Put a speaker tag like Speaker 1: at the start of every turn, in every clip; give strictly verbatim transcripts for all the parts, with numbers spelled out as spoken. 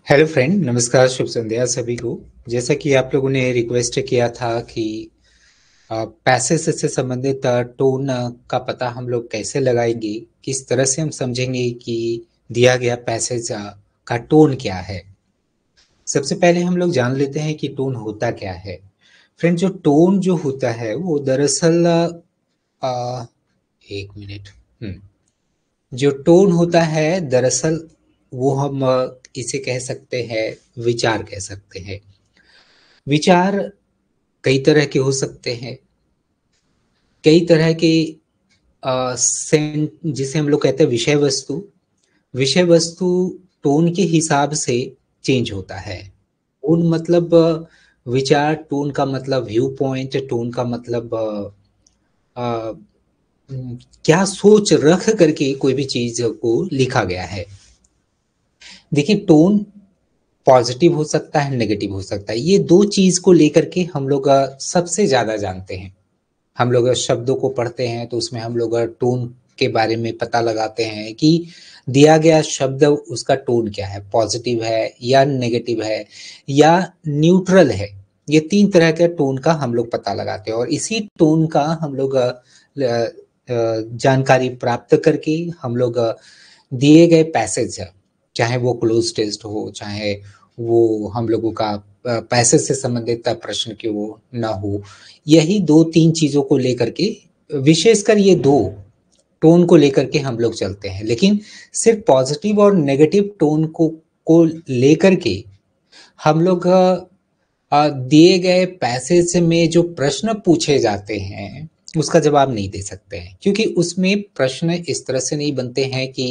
Speaker 1: Hello friend, नमस्कार, शुभ संध्या सभी को। जैसा कि आप लोगों ने रिक्वेस्ट किया था कि पैसेज से संबंधित टोन का पता हम लोग कैसे लगाएंगे, किस तरह से हम समझेंगे कि दिया गया पैसेज का टोन क्या है। सबसे पहले हम लोग जान लेते हैं कि टोन होता क्या है। फ्रेंड, जो टोन जो होता है वो दरअसल आ, एक मिनट हम्म जो टोन होता है दरअसल वो हम अ, इसे कह सकते हैं, विचार कह सकते हैं। विचार कई तरह के हो सकते हैं। कई तरह के अ, सें जिसे हम लोग कहते हैं विषय वस्तु। विषय वस्तु टोन के हिसाब से चेंज होता है। टोन मतलब अ, विचार, टोन का मतलब व्यू पॉइंट, टोन का मतलब अ, अ, उम, क्या सोच रख करके कोई भी चीज को लिखा गया है। देखिए, टोन पॉजिटिव हो सकता है, नेगेटिव हो सकता है। ये दो चीज को लेकर के हम लोग अ, सबसे ज्यादा जानते हैं। हम लोग शब्दों को पढ़ते हैं तो उसमें हम लोग टोन के बारे में पता लगाते हैं कि दिया गया शब्द उसका टोन क्या है, पॉजिटिव है या नेगेटिव है या न्यूट्रल है। ये तीन तरह के टोन का हम लोग पता लगाते हैं और इसी टोन का हम लोग अ, अ, जानकारी प्राप्त करके हम लोग अ, दिए गए पैसेज, चाहे वो क्लोज टेस्ट हो, चाहे वो हम लोगों का पैसेज से संबंधित प्रश्न क्यों ना हो, यही दो तीन चीजों को लेकर के, विशेषकर ये दो टोन को लेकर के हम लोग चलते हैं। लेकिन सिर्फ पॉजिटिव और नेगेटिव टोन को को लेकर के हम लोग अ, अ, दिए गए पैसेज में जो प्रश्न पूछे जाते हैं उसका जवाब नहीं दे सकते हैं, क्योंकि उसमें प्रश्न इस तरह से नहीं बनते हैं कि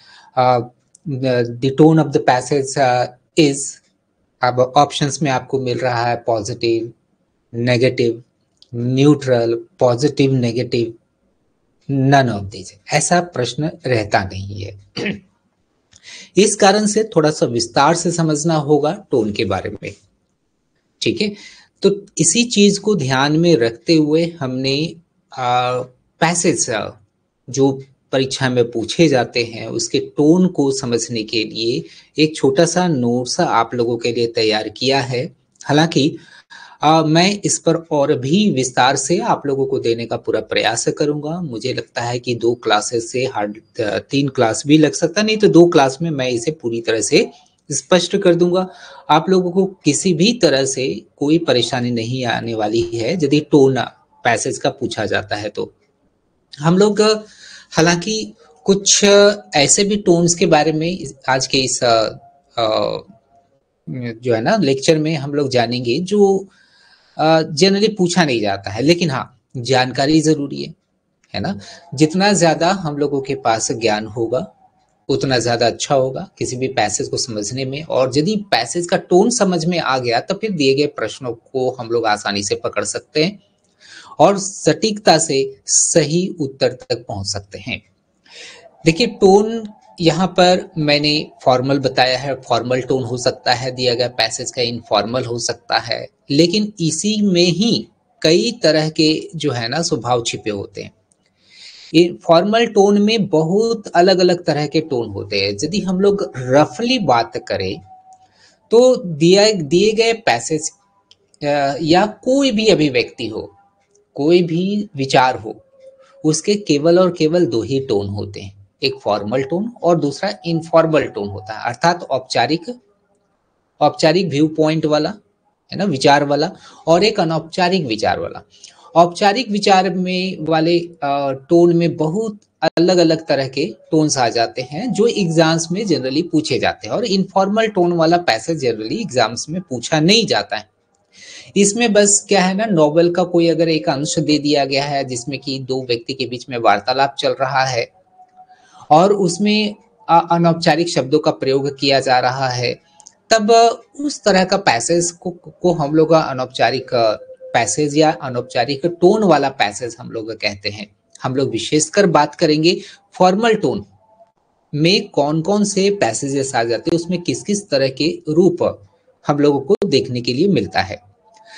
Speaker 1: the tone of the passage is, अब ऑप्शंस में आपको मिल रहा है positive, negative, neutral, positive, negative, none of these, ऐसा प्रश्न रहता नहीं है। इस कारण से थोड़ा सा विस्तार से समझना होगा टोन के बारे में। ठीक है, तो इसी चीज को ध्यान में रखते हुए हमने पैसेज जो परीक्षा में पूछे जाते हैं उसके टोन को समझने के लिए एक छोटा सा नोट्स आप लोगों के लिए तैयार किया है। हालांकि आ, मैं इस पर और भी विस्तार से आप लोगों को देने का पूरा प्रयास करूंगा। मुझे लगता है कि दो क्लासेस से हार्ड तीन क्लास भी लग सकता, नहीं तो दो क्लास में मैं इसे पूरी तरह से स्पष्ट कर दूंगा। आप लोगों को किसी भी तरह से कोई परेशानी नहीं आने वाली है यदि टोन पैसेज का पूछा जाता है तो। हम लोग अ, हालांकि कुछ अ, ऐसे भी टोन्स के बारे में इस- आज के इस अ, अ, जो है ना लेक्चर में हम लोग जानेंगे जो जनरली पूछा नहीं जाता है, लेकिन हाँ, जानकारी जरूरी है है ना। जितना ज्यादा हम लोगों के पास ज्ञान होगा उतना ज्यादा अच्छा होगा किसी भी पैसेज को समझने में। और यदि पैसेज का टोन समझ में आ गया तो फिर दिए गए प्रश्नों को हम लोग आसानी से पकड़ सकते हैं और सटीकता से सही उत्तर तक पहुंच सकते हैं। देखिए, टोन यहाँ पर मैंने फॉर्मल बताया है। फॉर्मल टोन हो सकता है दिया गया पैसेज का, इनफॉर्मल हो सकता है, लेकिन इसी में ही कई तरह के जो है ना स्वभाव छिपे होते हैं। ये फॉर्मल टोन में बहुत अलग अलग तरह के टोन होते हैं। यदि हम लोग रफली बात करें तो दिया दिए गए पैसेज या कोई भी अभिव्यक्ति हो, कोई भी विचार हो, उसके केवल और केवल दो ही टोन होते हैं। एक फॉर्मल टोन और दूसरा इनफॉर्मल टोन होता है, अर्थात औपचारिक औपचारिक व्यू पॉइंट वाला, है ना, विचार वाला, और एक अनौपचारिक विचार वाला। औपचारिक विचार में वाले टोन में बहुत अलग अलग तरह के टोन्स आ जाते हैं जो एग्जाम्स में जनरली पूछे जाते हैं, और इनफॉर्मल टोन वाला पैसेज जनरली एग्जाम्स में पूछा नहीं जाता है। इसमें बस क्या है ना, नॉवेल का कोई अगर एक अंश दे दिया गया है जिसमें कि दो व्यक्ति के बीच में वार्तालाप चल रहा है और उसमें अ, अनौपचारिक शब्दों का प्रयोग किया जा रहा है, तब उस तरह का पैसेज को को हम लोग अनौपचारिक पैसेज या अनौपचारिक टोन वाला पैसेज हम लोग कहते हैं। हम लोग विशेषकर बात करेंगे फॉर्मल टोन में कौन कौन से पैसेजेस आ जाते हैं, उसमें किस किस तरह के रूप हम लोगों को देखने के लिए मिलता है।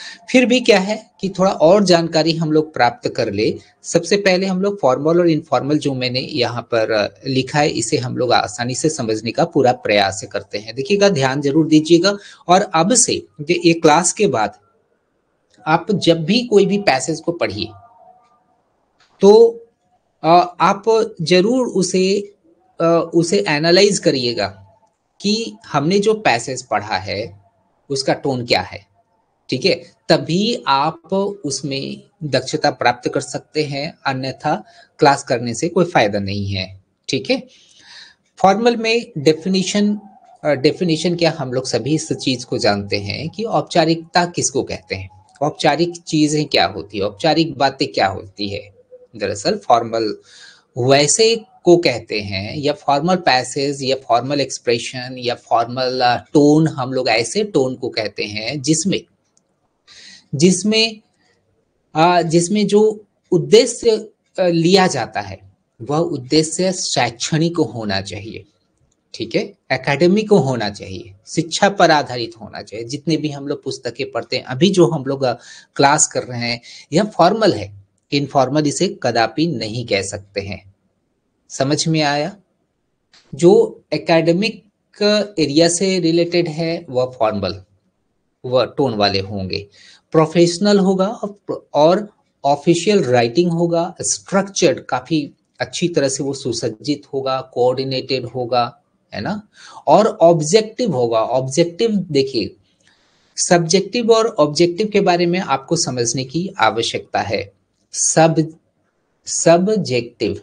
Speaker 1: फिर भी क्या है कि थोड़ा और जानकारी हम लोग प्राप्त कर ले। सबसे पहले हम लोग फॉर्मल और इनफॉर्मल जो मैंने यहाँ पर लिखा है इसे हम लोग आसानी से समझने का पूरा प्रयास करते हैं। देखिएगा, ध्यान जरूर दीजिएगा। और अब से ये क्लास के बाद आप जब भी कोई भी पैसेज को पढ़िए तो आप जरूर उसे उसे एनालाइज करिएगा कि हमने जो पैसेज पढ़ा है उसका टोन क्या है। ठीक है, तभी आप उसमें दक्षता प्राप्त कर सकते हैं, अन्यथा क्लास करने से कोई फायदा नहीं है। ठीक है, फॉर्मल में डेफिनेशन डेफिनेशन क्या, हम लोग सभी इस चीज को जानते हैं कि औपचारिकता किसको कहते हैं, औपचारिक चीजें क्या होती है, औपचारिक बातें क्या होती है। दरअसल फॉर्मल वैसे को कहते हैं, या फॉर्मल पैसेज या फॉर्मल एक्सप्रेशन या फॉर्मल टोन, हम लोग ऐसे टोन को कहते हैं जिसमें जिसमें जिसमें जो उद्देश्य लिया जाता है वह उद्देश्य शैक्षणिक होना चाहिए। ठीक है, एकेडमिक होना चाहिए, शिक्षा पर आधारित होना चाहिए। जितने भी हम लोग पुस्तकें पढ़ते हैं, अभी जो हम लोग क्लास कर रहे हैं, यह फॉर्मल है, इनफॉर्मल इसे कदापि नहीं कह सकते हैं। समझ में आया? जो एकेडमिक एरिया से रिलेटेड है वह फॉर्मल, वह टोन वाले होंगे। प्रोफेशनल होगा और ऑफिशियल राइटिंग होगा, स्ट्रक्चर्ड, काफी अच्छी तरह से वो सुसज्जित होगा, कोऑर्डिनेटेड होगा, है ना। और ऑब्जेक्टिव होगा। ऑब्जेक्टिव देखिए, सब्जेक्टिव और ऑब्जेक्टिव के बारे में आपको समझने की आवश्यकता है। सब सब्जेक्टिव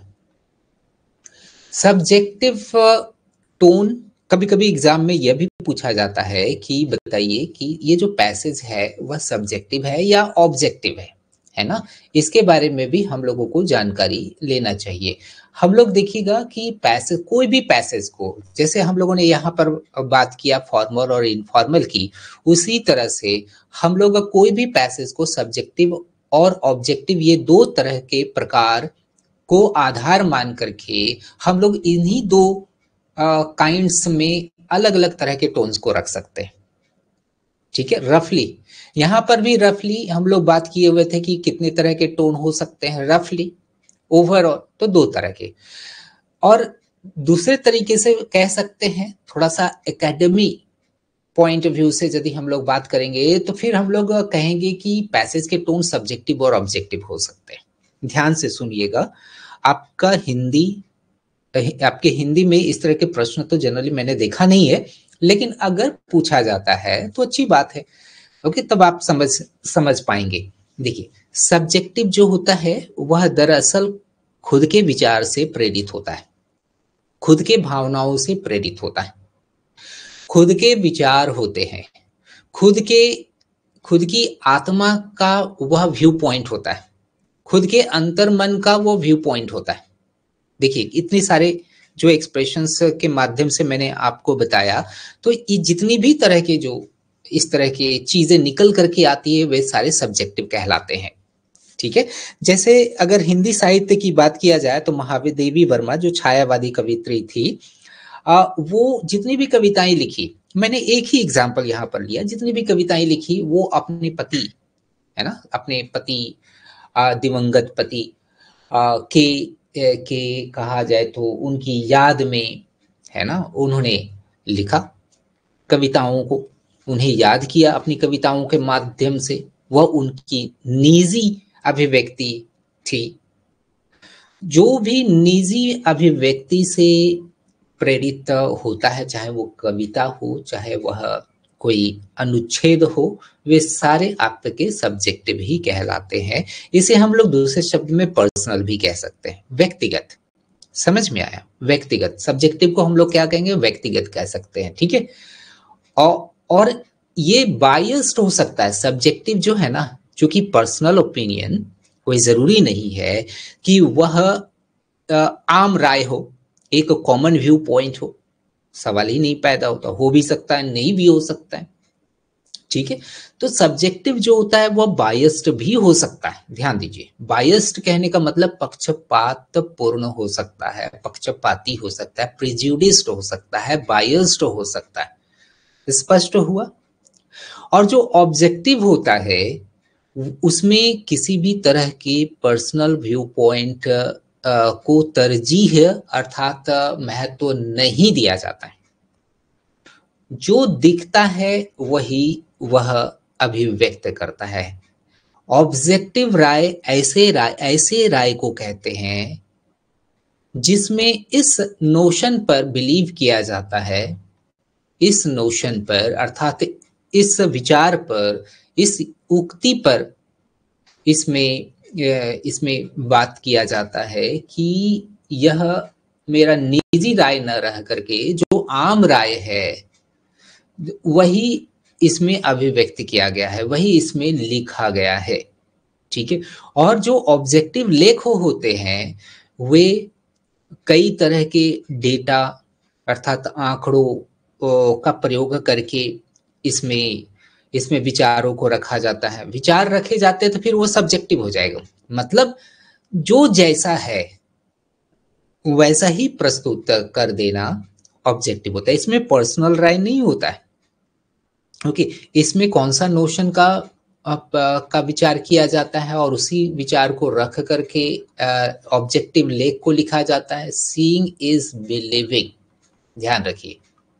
Speaker 1: सब्जेक्टिव टोन, कभी कभी एग्जाम में यह भी पूछा जाता है कि बताइए कि ये जो पैसेज है वह सब्जेक्टिव है या ऑब्जेक्टिव है, है ना। इसके बारे में भी हम लोगों को जानकारी लेना चाहिए। हम लोग देखिएगा कि पैसेज, कोई भी पैसेज को, जैसे हम लोगों ने यहाँ पर बात किया फॉर्मल और इनफॉर्मल की, उसी तरह से हम लोग कोई भी पैसेज को सब्जेक्टिव और ऑब्जेक्टिव, ये दो तरह के प्रकार को आधार मान करके हम लोग इन्हीं दो काइंड्स uh, में अलग अलग तरह के टोन्स को रख सकते हैं। ठीक है, रफली यहां पर भी रफली हम लोग बात किए हुए थे कि कितने तरह के टोन हो सकते हैं रफली। ओवरऑल तो दो तरह के। और दूसरे तरीके से कह सकते हैं, थोड़ा सा एकेडमी पॉइंट ऑफ व्यू से यदि हम लोग बात करेंगे तो फिर हम लोग कहेंगे कि पैसेज के टोन सब्जेक्टिव और ऑब्जेक्टिव हो सकते हैं। ध्यान से सुनिएगा, आपका हिंदी आपके हिंदी में इस तरह के प्रश्न तो जनरली मैंने देखा नहीं है, लेकिन अगर पूछा जाता है तो अच्छी बात है। ओके, तब आप समझ समझ पाएंगे। देखिए, सब्जेक्टिव जो होता है वह दरअसल खुद के विचार से प्रेरित होता है, खुद के भावनाओं से प्रेरित होता है, खुद के विचार होते हैं, खुद के खुद की आत्मा का वह व्यू पॉइंट होता है, खुद के अंतर मन का वो व्यू पॉइंट होता है। देखिए, इतने सारे जो एक्सप्रेशंस के माध्यम से मैंने आपको बताया, तो ये जितनी भी तरह के जो इस तरह की चीजें निकल करके आती है वे सारे सब्जेक्टिव कहलाते हैं। ठीक है, जैसे अगर हिंदी साहित्य की बात किया जाए तो महादेवी वर्मा जो छायावादी कवित्री थी, आ, वो जितनी भी कविताएं लिखी, मैंने एक ही एग्जाम्पल यहाँ पर लिया, जितनी भी कविताएं लिखी वो अपने पति, है ना, अपने पति दिवंगत पति आ, के के कहा जाए तो उनकी याद में, है ना, उन्होंने लिखा कविताओं को, उन्हें याद किया अपनी कविताओं के माध्यम से। वह उनकी निजी अभिव्यक्ति थी। जो भी निजी अभिव्यक्ति से प्रेरित होता है, चाहे वो कविता हो, चाहे वह कोई अनुच्छेद हो, वे सारे आपके सब्जेक्टिव ही कहलाते हैं। इसे हम लोग दूसरे शब्द में पर्सनल भी कह सकते हैं, व्यक्तिगत। समझ में आया? व्यक्तिगत। सब्जेक्टिव को हम लोग क्या कहेंगे? व्यक्तिगत कह सकते हैं। ठीक है, और, और ये बायस्ड हो सकता है सब्जेक्टिव जो है ना, क्योंकि पर्सनल ओपिनियन कोई जरूरी नहीं है कि वह आम राय हो, एक कॉमन व्यू पॉइंट हो, सवाल ही नहीं पैदा होता। हो भी सकता है, नहीं भी हो सकता है। ठीक है, तो सब्जेक्टिव जो होता है वह बायस्ड भी हो सकता है। ध्यान दीजिए, बायस्ड कहने का मतलब पक्षपात पूर्ण हो सकता है, पक्षपाती हो सकता है, प्रिजुडिस्ड हो सकता है, बायस्ड हो सकता है। स्पष्ट हुआ? और जो ऑब्जेक्टिव होता है उसमें किसी भी तरह के पर्सनल व्यू पॉइंट को तरजीह अर्थात महत्व नहीं दिया जाता है। जो दिखता है वही वह अभिव्यक्त करता है। ऑब्जेक्टिव राय ऐसे राय ऐसे राय को कहते हैं जिसमें इस नोशन पर बिलीव किया जाता है, इस नोशन पर अर्थात इस विचार पर, इस उक्ति पर इसमें इसमें बात किया जाता है कि यह मेरा निजी राय न रह करके जो आम राय है वही इसमें अभिव्यक्त किया गया है, वही इसमें लिखा गया है। ठीक है। और जो ऑब्जेक्टिव लेख होते हैं वे कई तरह के डेटा अर्थात आंकड़ों का प्रयोग करके इसमें इसमें विचारों को रखा जाता है। विचार रखे जाते हैं तो फिर वो सब्जेक्टिव हो जाएगा, मतलब जो जैसा है वैसा ही प्रस्तुत कर देना ऑब्जेक्टिव होता है। इसमें पर्सनल राय नहीं होता है। ओके, इसमें कौन सा नोशन का का विचार किया जाता है और उसी विचार को रख करके ऑब्जेक्टिव लेख को लिखा जाता है। सीइंग इज बिलीविंग, ध्यान रखिए,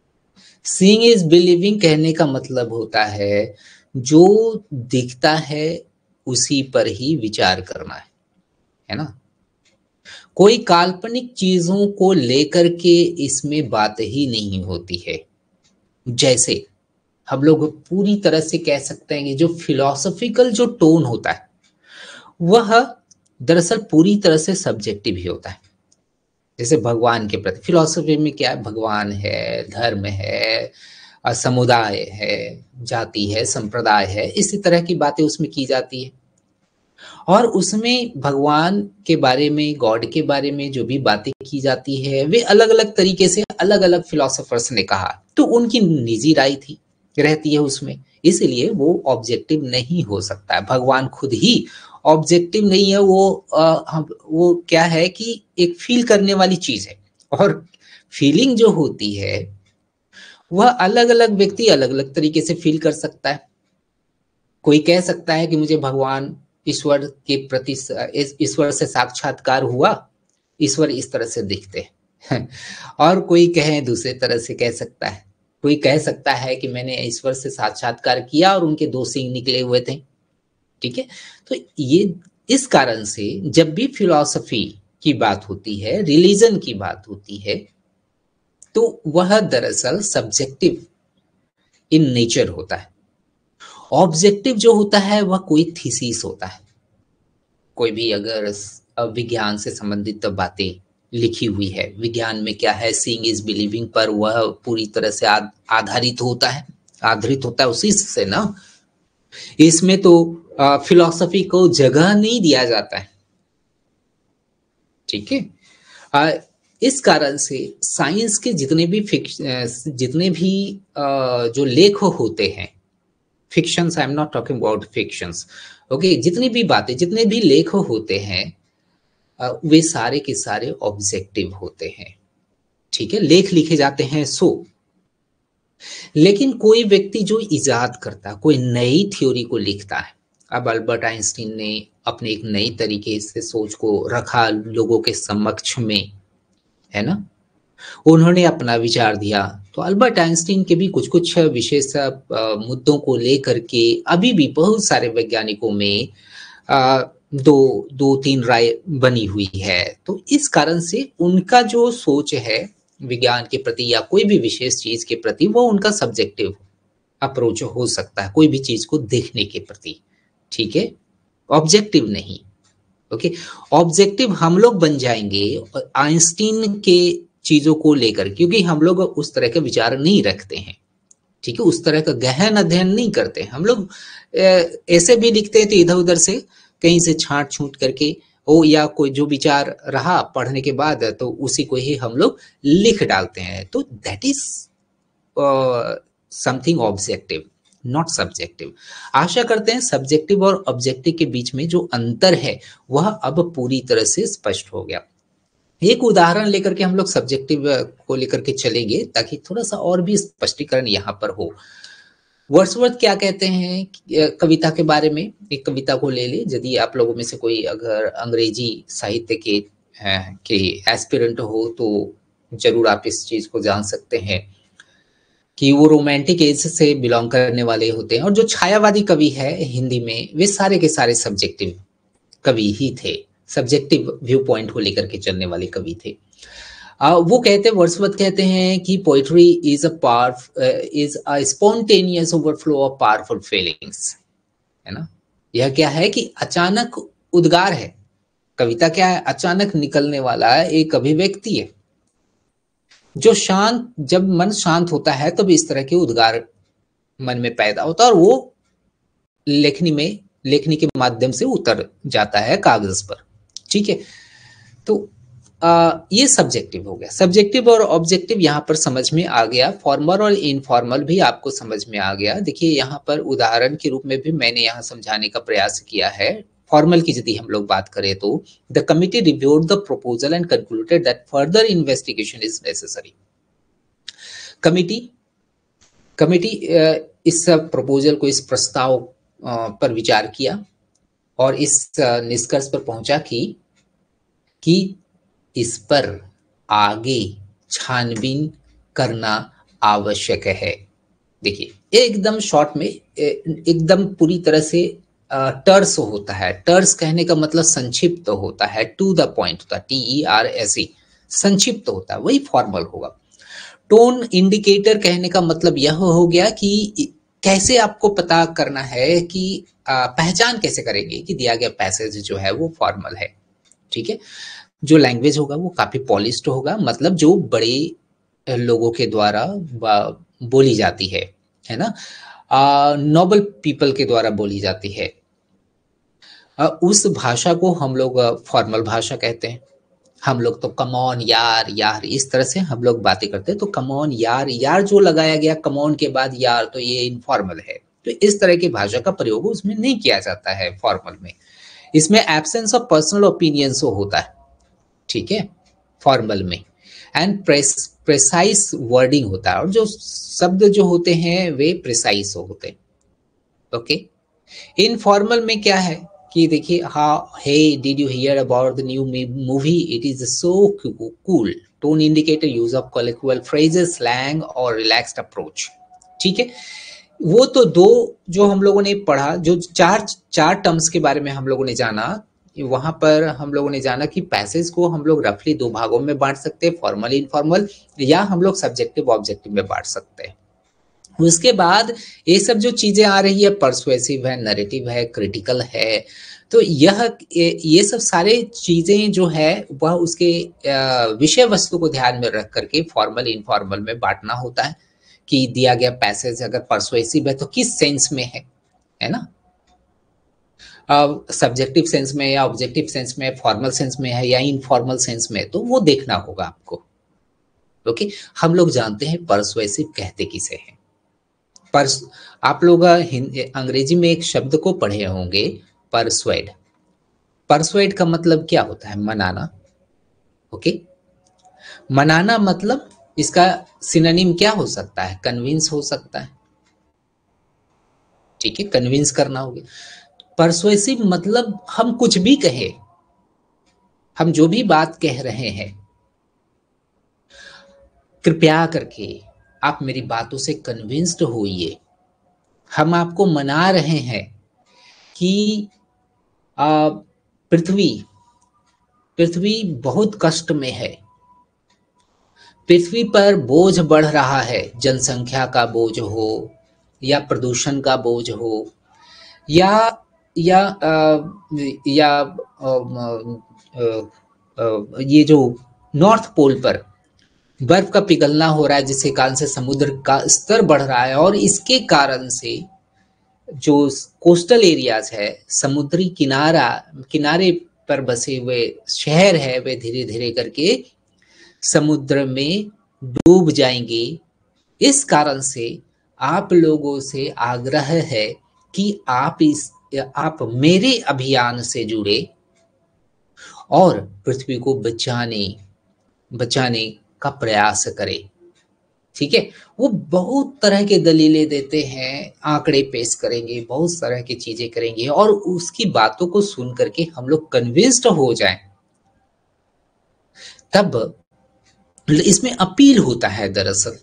Speaker 1: सीइंग इज बिलीविंग कहने का मतलब होता है जो दिखता है उसी पर ही विचार करना है, है ना। कोई काल्पनिक चीजों को लेकर के इसमें बात ही नहीं होती है। जैसे हम लोग पूरी तरह से कह सकते हैं कि जो फिलॉसफिकल जो टोन होता है वह दरअसल पूरी तरह से सब्जेक्टिव ही होता है। जैसे भगवान के प्रति फिलॉसफी में क्या है, भगवान है, धर्म है, समुदाय है, जाति है, संप्रदाय है, इसी तरह की बातें उसमें की जाती है। और उसमें भगवान के बारे में, गॉड के बारे में जो भी बातें की जाती है वे अलग अलग तरीके से अलग अलग फिलोसोफर्स ने कहा, तो उनकी निजी राय थी रहती है उसमें, इसलिए वो ऑब्जेक्टिव नहीं हो सकता है। भगवान खुद ही ऑब्जेक्टिव नहीं है, वो आ, वो क्या है कि एक फील करने वाली चीज है, और फीलिंग जो होती है वह अलग अलग व्यक्ति अलग अलग तरीके से फील कर सकता है। कोई कह सकता है कि मुझे भगवान ईश्वर के प्रति ईश्वर से साक्षात्कार हुआ, ईश्वर इस तरह से दिखते हैं और कोई कहे दूसरे तरह से कह सकता है। कोई कह सकता है कि मैंने ईश्वर से साक्षात्कार किया और उनके दो सिंग निकले हुए थे। ठीक है, तो ये इस कारण से जब भी फिलॉसफी की बात होती है, रिलीजन की बात होती है, तो वह दरअसल सब्जेक्टिव इन नेचर होता है। ऑब्जेक्टिव जो होता है वह कोई थीसिस होता है। कोई भी अगर विज्ञान से संबंधित बातें लिखी हुई है, विज्ञान में क्या है, सीइंग इज बिलीविंग पर वह पूरी तरह से आधारित होता है, आधारित होता है उसी से ना। इसमें तो फिलॉसफी को जगह नहीं दिया जाता है। ठीक है, इस कारण से साइंस के जितने भी जितने भी जो लेख होते हैं, fictions, I am not talking about fictions, okay, जितनी भी बातें, जितने भी लेख होते हैं वे सारे के सारे ऑब्जेक्टिव होते हैं। ठीक है, लेख लिखे जाते हैं सो, लेकिन कोई व्यक्ति जो इजाद करता है, कोई नई थ्योरी को लिखता है। अब अल्बर्ट आइंस्टीन ने अपने एक नई तरीके से सोच को रखा लोगों के समक्ष में, है ना, उन्होंने अपना विचार दिया। तो अल्बर्ट आइंस्टीन के भी कुछ कुछ विशेष मुद्दों को लेकर के अभी भी बहुत सारे वैज्ञानिकों में आ, दो दो तीन राय बनी हुई है। तो इस कारण से उनका जो सोच है विज्ञान के प्रति या कोई भी विशेष चीज के प्रति, वो उनका सब्जेक्टिव अप्रोच हो सकता है कोई भी चीज को देखने के प्रति। ठीक है, ऑब्जेक्टिव नहीं। ओके, ऑब्जेक्टिव हम लोग बन जाएंगे आइंस्टीन के चीजों को लेकर, क्योंकि हम लोग उस तरह के विचार नहीं रखते हैं। ठीक है, उस तरह का गहन अध्ययन नहीं करते। हम लोग ऐसे भी लिखते हैं तो इधर उधर से कहीं से छांट छूट करके, ओ या कोई जो विचार रहा पढ़ने के बाद तो उसी को ही हम लोग लिख डालते हैं। तो that is something objective, not subjective. आशा करते हैं सब्जेक्टिव और ऑब्जेक्टिव के बीच में जो अंतर है वह अब पूरी तरह से स्पष्ट हो गया। एक उदाहरण लेकर के हम लोग सब्जेक्टिव को लेकर के चलेंगे ताकि थोड़ा सा और भी स्पष्टीकरण यहाँ पर हो। वर्ड्सवर्थ क्या कहते हैं कि, अ, कविता के बारे में? एक कविता को ले ले, यदि आप लोगों में से कोई अगर अंग्रेजी साहित्य के अ, के एस्पिरेंट हो तो जरूर आप इस चीज को जान सकते हैं कि वो रोमांटिक एज से बिलोंग करने वाले होते हैं, और जो छायावादी कवि है हिंदी में, वे सारे के सारे सब्जेक्टिव कवि ही थे, सब्जेक्टिव व्यू पॉइंट को लेकर के चलने वाले कवि थे। आ, वो कहते हैं, वर्ड्सवर्थ कहते हैं कि poetry is a power is a spontaneous overflow of powerful feelings, है ना। यह क्या है कि अचानक उद्गार है। कविता क्या है? अचानक निकलने वाला एक अभिव्यक्ति है, जो शांत, जब मन शांत होता है तब इस तरह के उद्गार मन में पैदा होता है, और वो लेखनी में, लेखनी के माध्यम से उतर जाता है कागज पर। ठीक है, तो आ, ये सब्जेक्टिव हो गया। सब्जेक्टिव और ऑब्जेक्टिव यहाँ पर समझ में आ गया। फॉर्मल और इनफॉर्मल भी आपको समझ में आ गया। देखिए यहाँ पर उदाहरण के रूप में भी मैंने यहाँ समझाने का प्रयास किया है। फॉर्मल की यदि हम लोग बात करें तो the committee reviewed the proposal and concluded that further investigation is necessary. Committee committee इस प्रपोजल को, इस प्रस्ताव पर विचार किया और इस निष्कर्ष पर पहुंचा कि कि इस पर आगे छानबीन करना आवश्यक है। देखिए एकदम शॉर्ट में, एकदम पूरी तरह से टर्स होता है। टर्स कहने का मतलब संक्षिप्त होता है, टू द पॉइंट होता है, T E R S E, संक्षिप्त होता है, वही फॉर्मल होगा। टोन इंडिकेटर कहने का मतलब यह हो गया कि कैसे आपको पता करना है कि आ, पहचान कैसे करेंगे कि दिया गया पैसेज जो है वो फॉर्मल है। ठीक है, जो लैंग्वेज होगा वो काफी पॉलिश्ड होगा, मतलब जो बड़े लोगों के द्वारा बोली जाती है है ना, नोबल पीपल के द्वारा बोली जाती है। आ, उस भाषा को हम लोग फॉर्मल भाषा कहते हैं। हम लोग तो कमॉन यार, यार इस तरह से हम लोग बातें करते हैं, तो कमॉन यार, यार जो लगाया गया कमॉन के बाद यार, तो ये इनफॉर्मल है। तो इस तरह की भाषा का प्रयोग उसमें नहीं किया जाता है फॉर्मल में। इसमें एब्सेंस ऑफ पर्सनल ओपिनियन होता है, ठीक है, फॉर्मल में। एंड प्रेसाइज वर्डिंग होता है, और जो शब्द जो होते हैं वे प्रिसाइज होते हैं। ओके, इनफॉर्मल में क्या है कि देखिए, हाँ, hey did you hear about the new movie, it is so cool. Tone indicator use of colloquial phrases, slang और रिलैक्स्ड अप्रोच। ठीक है, वो तो दो जो हम लोगों ने पढ़ा, जो चार चार टर्म्स के बारे में हम लोगों ने जाना, वहां पर हम लोगों ने जाना कि पैसेज को हम लोग रफली दो भागों में बांट सकते हैं, फॉर्मल इनफॉर्मल, या हम लोग सब्जेक्टिव ऑब्जेक्टिव में बांट सकते हैं। उसके बाद ये सब जो चीजें आ रही है, परसुएसिव है, नरेटिव है, क्रिटिकल है, तो यह ये सब सारे चीजें जो है वह उसके विषय वस्तु को ध्यान में रख करके फॉर्मल इनफॉर्मल में बांटना होता है कि दिया गया पैसेज अगर परसुएसिव है तो किस सेंस में है है ना, सब्जेक्टिव सेंस में या ऑब्जेक्टिव सेंस में, फॉर्मल सेंस में है या इनफॉर्मल सेंस में, तो वो देखना होगा आपको। ओके, हम लोग जानते हैं परसुएसिव कहते किसे हैं। पर्स आप लोग अंग्रेजी में एक शब्द को पढ़े होंगे, परसुएड। परसुएड का मतलब क्या होता है? मनाना। ओके, मनाना मतलब इसका सिनोनिम क्या हो सकता है? कन्विंस हो सकता है। ठीक है, कन्विंस करना हो गया। परसुएसिव मतलब हम कुछ भी कहे, हम जो भी बात कह रहे हैं, कृपया करके आप मेरी बातों से कन्विंस्ड होइए। हम आपको मना रहे हैं कि पृथ्वी पृथ्वी बहुत कष्ट में है, पृथ्वी पर बोझ बढ़ रहा है, जनसंख्या का बोझ हो या प्रदूषण का बोझ हो, या या आ, या आ, आ, आ, ये जो नॉर्थ पोल पर बर्फ का पिघलना हो रहा है, जिसके कारण से समुद्र का स्तर बढ़ रहा है, और इसके कारण से जो कोस्टल एरियाज है, समुद्री किनारा किनारे पर बसे हुए शहर है, वे धीरे धीरे करके समुद्र में डूब जाएंगे। इस कारण से आप लोगों से आग्रह है कि आप इस आप मेरे अभियान से जुड़े और पृथ्वी को बचाने बचाने का प्रयास करें। ठीक है, वो बहुत तरह के दलीलें देते हैं, आंकड़े पेश करेंगे, बहुत तरह की चीजें करेंगे, और उसकी बातों को सुन करके हम लोग कन्विंस्ड हो जाएं, तब इसमें अपील होता है दरअसल।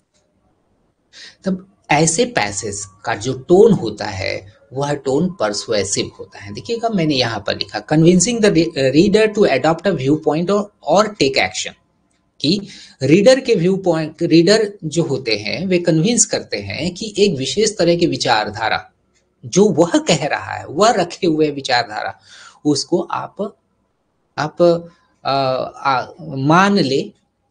Speaker 1: तब ऐसे पैसेज का जो टोन होता है वह टोन परसुएसिव होता है। देखिएगा, मैंने यहां पर लिखा convincing the reader to adopt a view point और टेक एक्शन, कि रीडर के व्यू पॉइंट, रीडर जो होते हैं वे कन्विंस करते हैं कि एक विशेष तरह की विचारधारा जो वह कह रहा है, वह रखे हुए विचारधारा, उसको आप आप आ, आ, मान ले,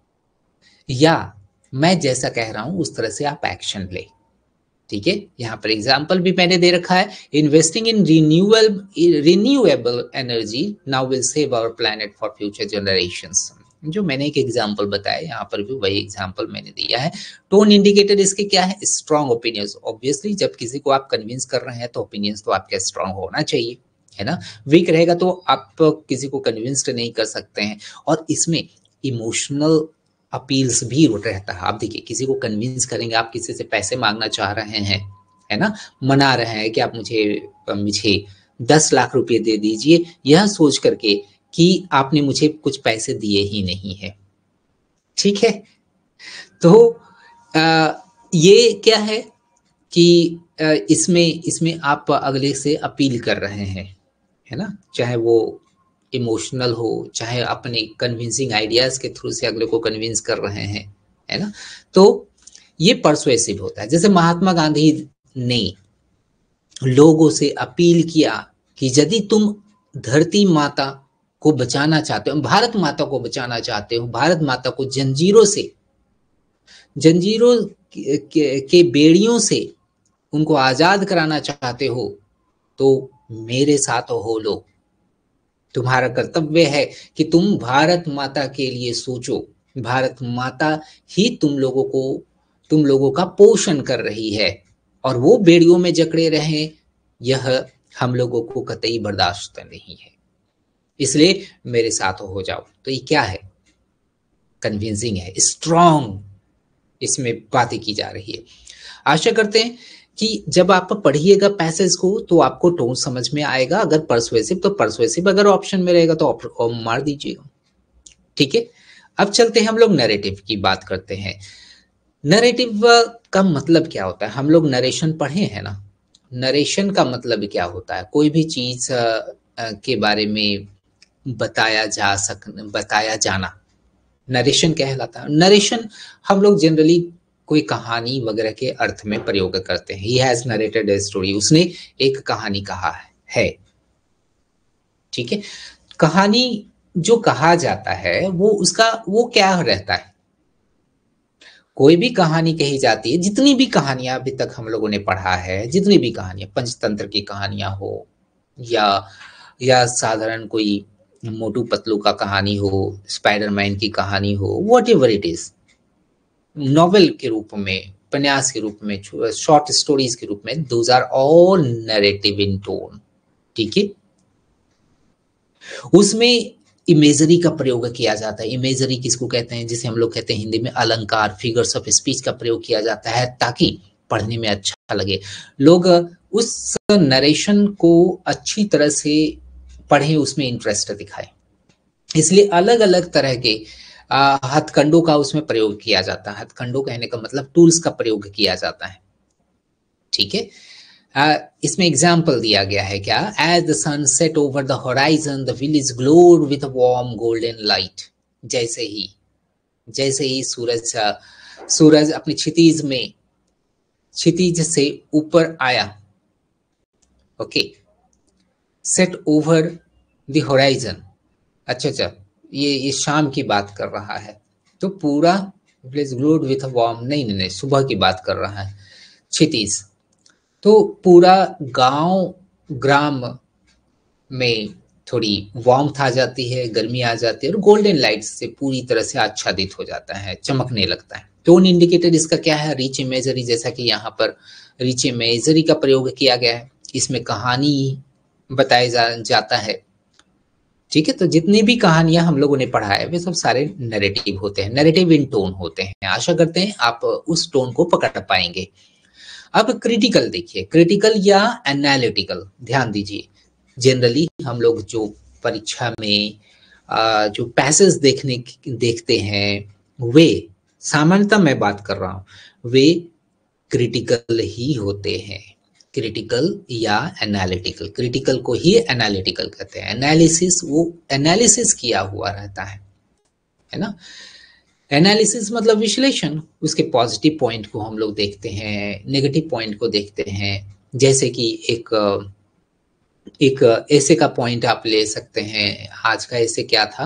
Speaker 1: या मैं जैसा कह रहा हूं उस तरह से आप एक्शन ले। ठीक है, यहाँ पर एग्जाम्पल भी मैंने दे रखा है, investing in renewable renewable energy now will save our planet for future generations. जो मैंने एक एग्जाम्पल बताया, यहाँ पर भी वही एग्जाम्पल मैंने दिया है। टोन इंडिकेटर इसके क्या है? Strong opinions. ऑब्वियसली जब किसी को आप कन्विंस कर रहे हैं तो ओपिनियंस तो आपके स्ट्रॉन्ग होना चाहिए, है ना। वीक रहेगा तो आप किसी को कन्विंस्ड नहीं कर सकते हैं। और इसमें इमोशनल अपील्स भी रहता है। आप देखिए, किसी को कन्विंस करेंगे, आप किसी से पैसे मांगना चाह रहे हैं, है ना, मना रहे हैं कि आप मुझे मुझे दस लाख रुपए दे दीजिए, यह सोच करके कि आपने मुझे कुछ पैसे दिए ही नहीं है। ठीक है, तो आ, ये क्या है कि आ, इसमें इसमें आप अगले से अपील कर रहे हैं, है ना, चाहे वो इमोशनल हो, चाहे अपने कन्विंसिंग आइडियाज के थ्रू से अगले को कन्विंस कर रहे हैं, है ना। तो ये परसुएसिव होता है। जैसे महात्मा गांधी ने लोगों से अपील किया कि यदि तुम धरती माता को बचाना चाहते हो, भारत माता को बचाना चाहते हो, भारत माता को जंजीरों से, जंजीरों के, के, के बेड़ियों से उनको आजाद कराना चाहते हो, तो मेरे साथ हो लो। तुम्हारा कर्तव्य है कि तुम भारत माता के लिए सोचो। भारत माता ही तुम लोगों को, तुम लोगों का पोषण कर रही है, और वो बेड़ियों में जकड़े रहे, यह हम लोगों को कतई बर्दाश्त नहीं है। इसलिए मेरे साथ हो जाओ। तो ये क्या है? कन्विंसिंग है, स्ट्रॉन्ग इसमें बातें की जा रही है। आशा करते हैं कि जब आप पढ़िएगा पैसेज को तो आपको टोन समझ में आएगा। अगर परसुएसिव तो परसुएसिव, अगर ऑप्शन में रहेगा तो मार दीजिएगा। ठीक है, अब चलते हैं, हम लोग नैरेटिव की बात करते हैं। नैरेटिव का मतलब क्या होता है? हम लोग नरेशन पढ़े हैं ना। नरेशन का मतलब क्या होता है? कोई भी चीज के बारे में बताया जा सक बताया जाना नरेशन कहलाता है। नरेशन हम लोग जनरली कोई कहानी वगैरह के अर्थ में प्रयोग करते हैं। He has narrated a story, उसने एक कहानी कहा है। ठीक है, कहानी जो कहा जाता है वो उसका वो क्या रहता है? कोई भी कहानी कही जाती है, जितनी भी कहानियां अभी तक हम लोगों ने पढ़ा है, जितनी भी कहानियां, पंचतंत्र की कहानियां हो या या साधारण कोई मोटू पतलू का कहानी हो, स्पाइडरमैन की कहानी हो, whatever it is, novel के रूप में, उपन्यास के रूप में, शॉर्ट स्टोरीज के रूप में, those are all narrative in tone. ठीक है, उसमें इमेजरी का प्रयोग किया जाता है। इमेजरी किसको कहते हैं? जिसे हम लोग कहते हैं हिंदी में अलंकार, फिगर्स ऑफ स्पीच का प्रयोग किया जाता है ताकि पढ़ने में अच्छा लगे, लोग उस नरेशन को अच्छी तरह से पढ़ें, उसमें इंटरेस्ट दिखाएं। इसलिए अलग अलग तरह के हथकंडों का उसमें प्रयोग किया जाता है। हथकंडों कहने का मतलब टूल्स का प्रयोग किया जाता है। ठीक है, Uh, इसमें एग्जाम्पल दिया गया है क्या? As the sun set over the horizon the village glowed with warm golden light. जैसे ही जैसे ही सूरज सूरज अपनी क्षितिज में क्षितिज से ऊपर आया, okay, set over the horizon. अच्छा अच्छा ये ये शाम की बात कर रहा है, तो पूरा विलेज ग्लोड विथ वार्म, नहीं नहीं नहीं सुबह की बात कर रहा है, क्षितिज। तो पूरा गांव ग्राम में थोड़ी वार्मथ आ जाती है, गर्मी आ जाती है, और गोल्डन लाइट से पूरी तरह से आच्छादित हो जाता है, चमकने लगता है। टोन इंडिकेटर इसका क्या है? Rich imagery. जैसा कि यहाँ पर रिच इमेजरी का प्रयोग किया गया है, इसमें कहानी बताया जा, जाता है। ठीक है, तो जितनी भी कहानियां हम लोगों ने पढ़ा है वे सब सारे नैरेटिव होते हैं, नैरेटिव इन टोन होते हैं। आशा करते हैं आप उस टोन को पकड़ पाएंगे। अब क्रिटिकल देखिए, क्रिटिकल या एनालिटिकल, ध्यान दीजिए। जनरली हम लोग जो परीक्षा में आ, जो पैसेज देखने देखते हैं वे, सामान्यतः मैं बात कर रहा हूं, वे क्रिटिकल ही होते हैं। क्रिटिकल या एनालिटिकल, क्रिटिकल को ही एनालिटिकल कहते हैं। एनालिसिस, वो एनालिसिस किया हुआ रहता है है ना। एनालिसिस मतलब विश्लेषण, उसके पॉजिटिव पॉइंट को हम लोग देखते हैं, नेगेटिव पॉइंट को देखते हैं। जैसे कि एक एक ऐसे का पॉइंट आप ले सकते हैं। आज का ऐसे क्या था,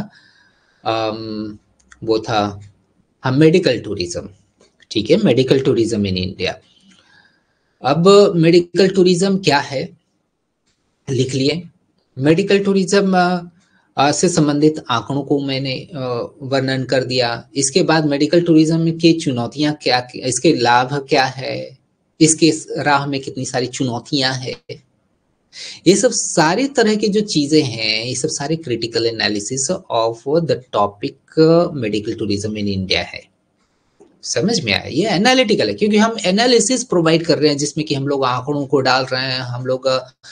Speaker 1: अम, वो था हम मेडिकल टूरिज्म। ठीक है, मेडिकल टूरिज्म इन इंडिया। अब मेडिकल टूरिज्म क्या है, लिख लिए। मेडिकल टूरिज्म से संबंधित आंकड़ों को मैंने वर्णन कर दिया। इसके बाद मेडिकल टूरिज्म की चुनौतियां क्या, इसके लाभ क्या है, इसके राह में कितनी सारी चुनौतियां हैं, ये सब सारी तरह की जो चीजें हैं, ये सब सारे critical analysis of the topic medical tourism in India है। समझ में आया, ये एनालिटिकल है क्योंकि हम एनालिसिस प्रोवाइड कर रहे हैं जिसमें कि हम लोग आंकड़ों को डाल रहे हैं, हम लोग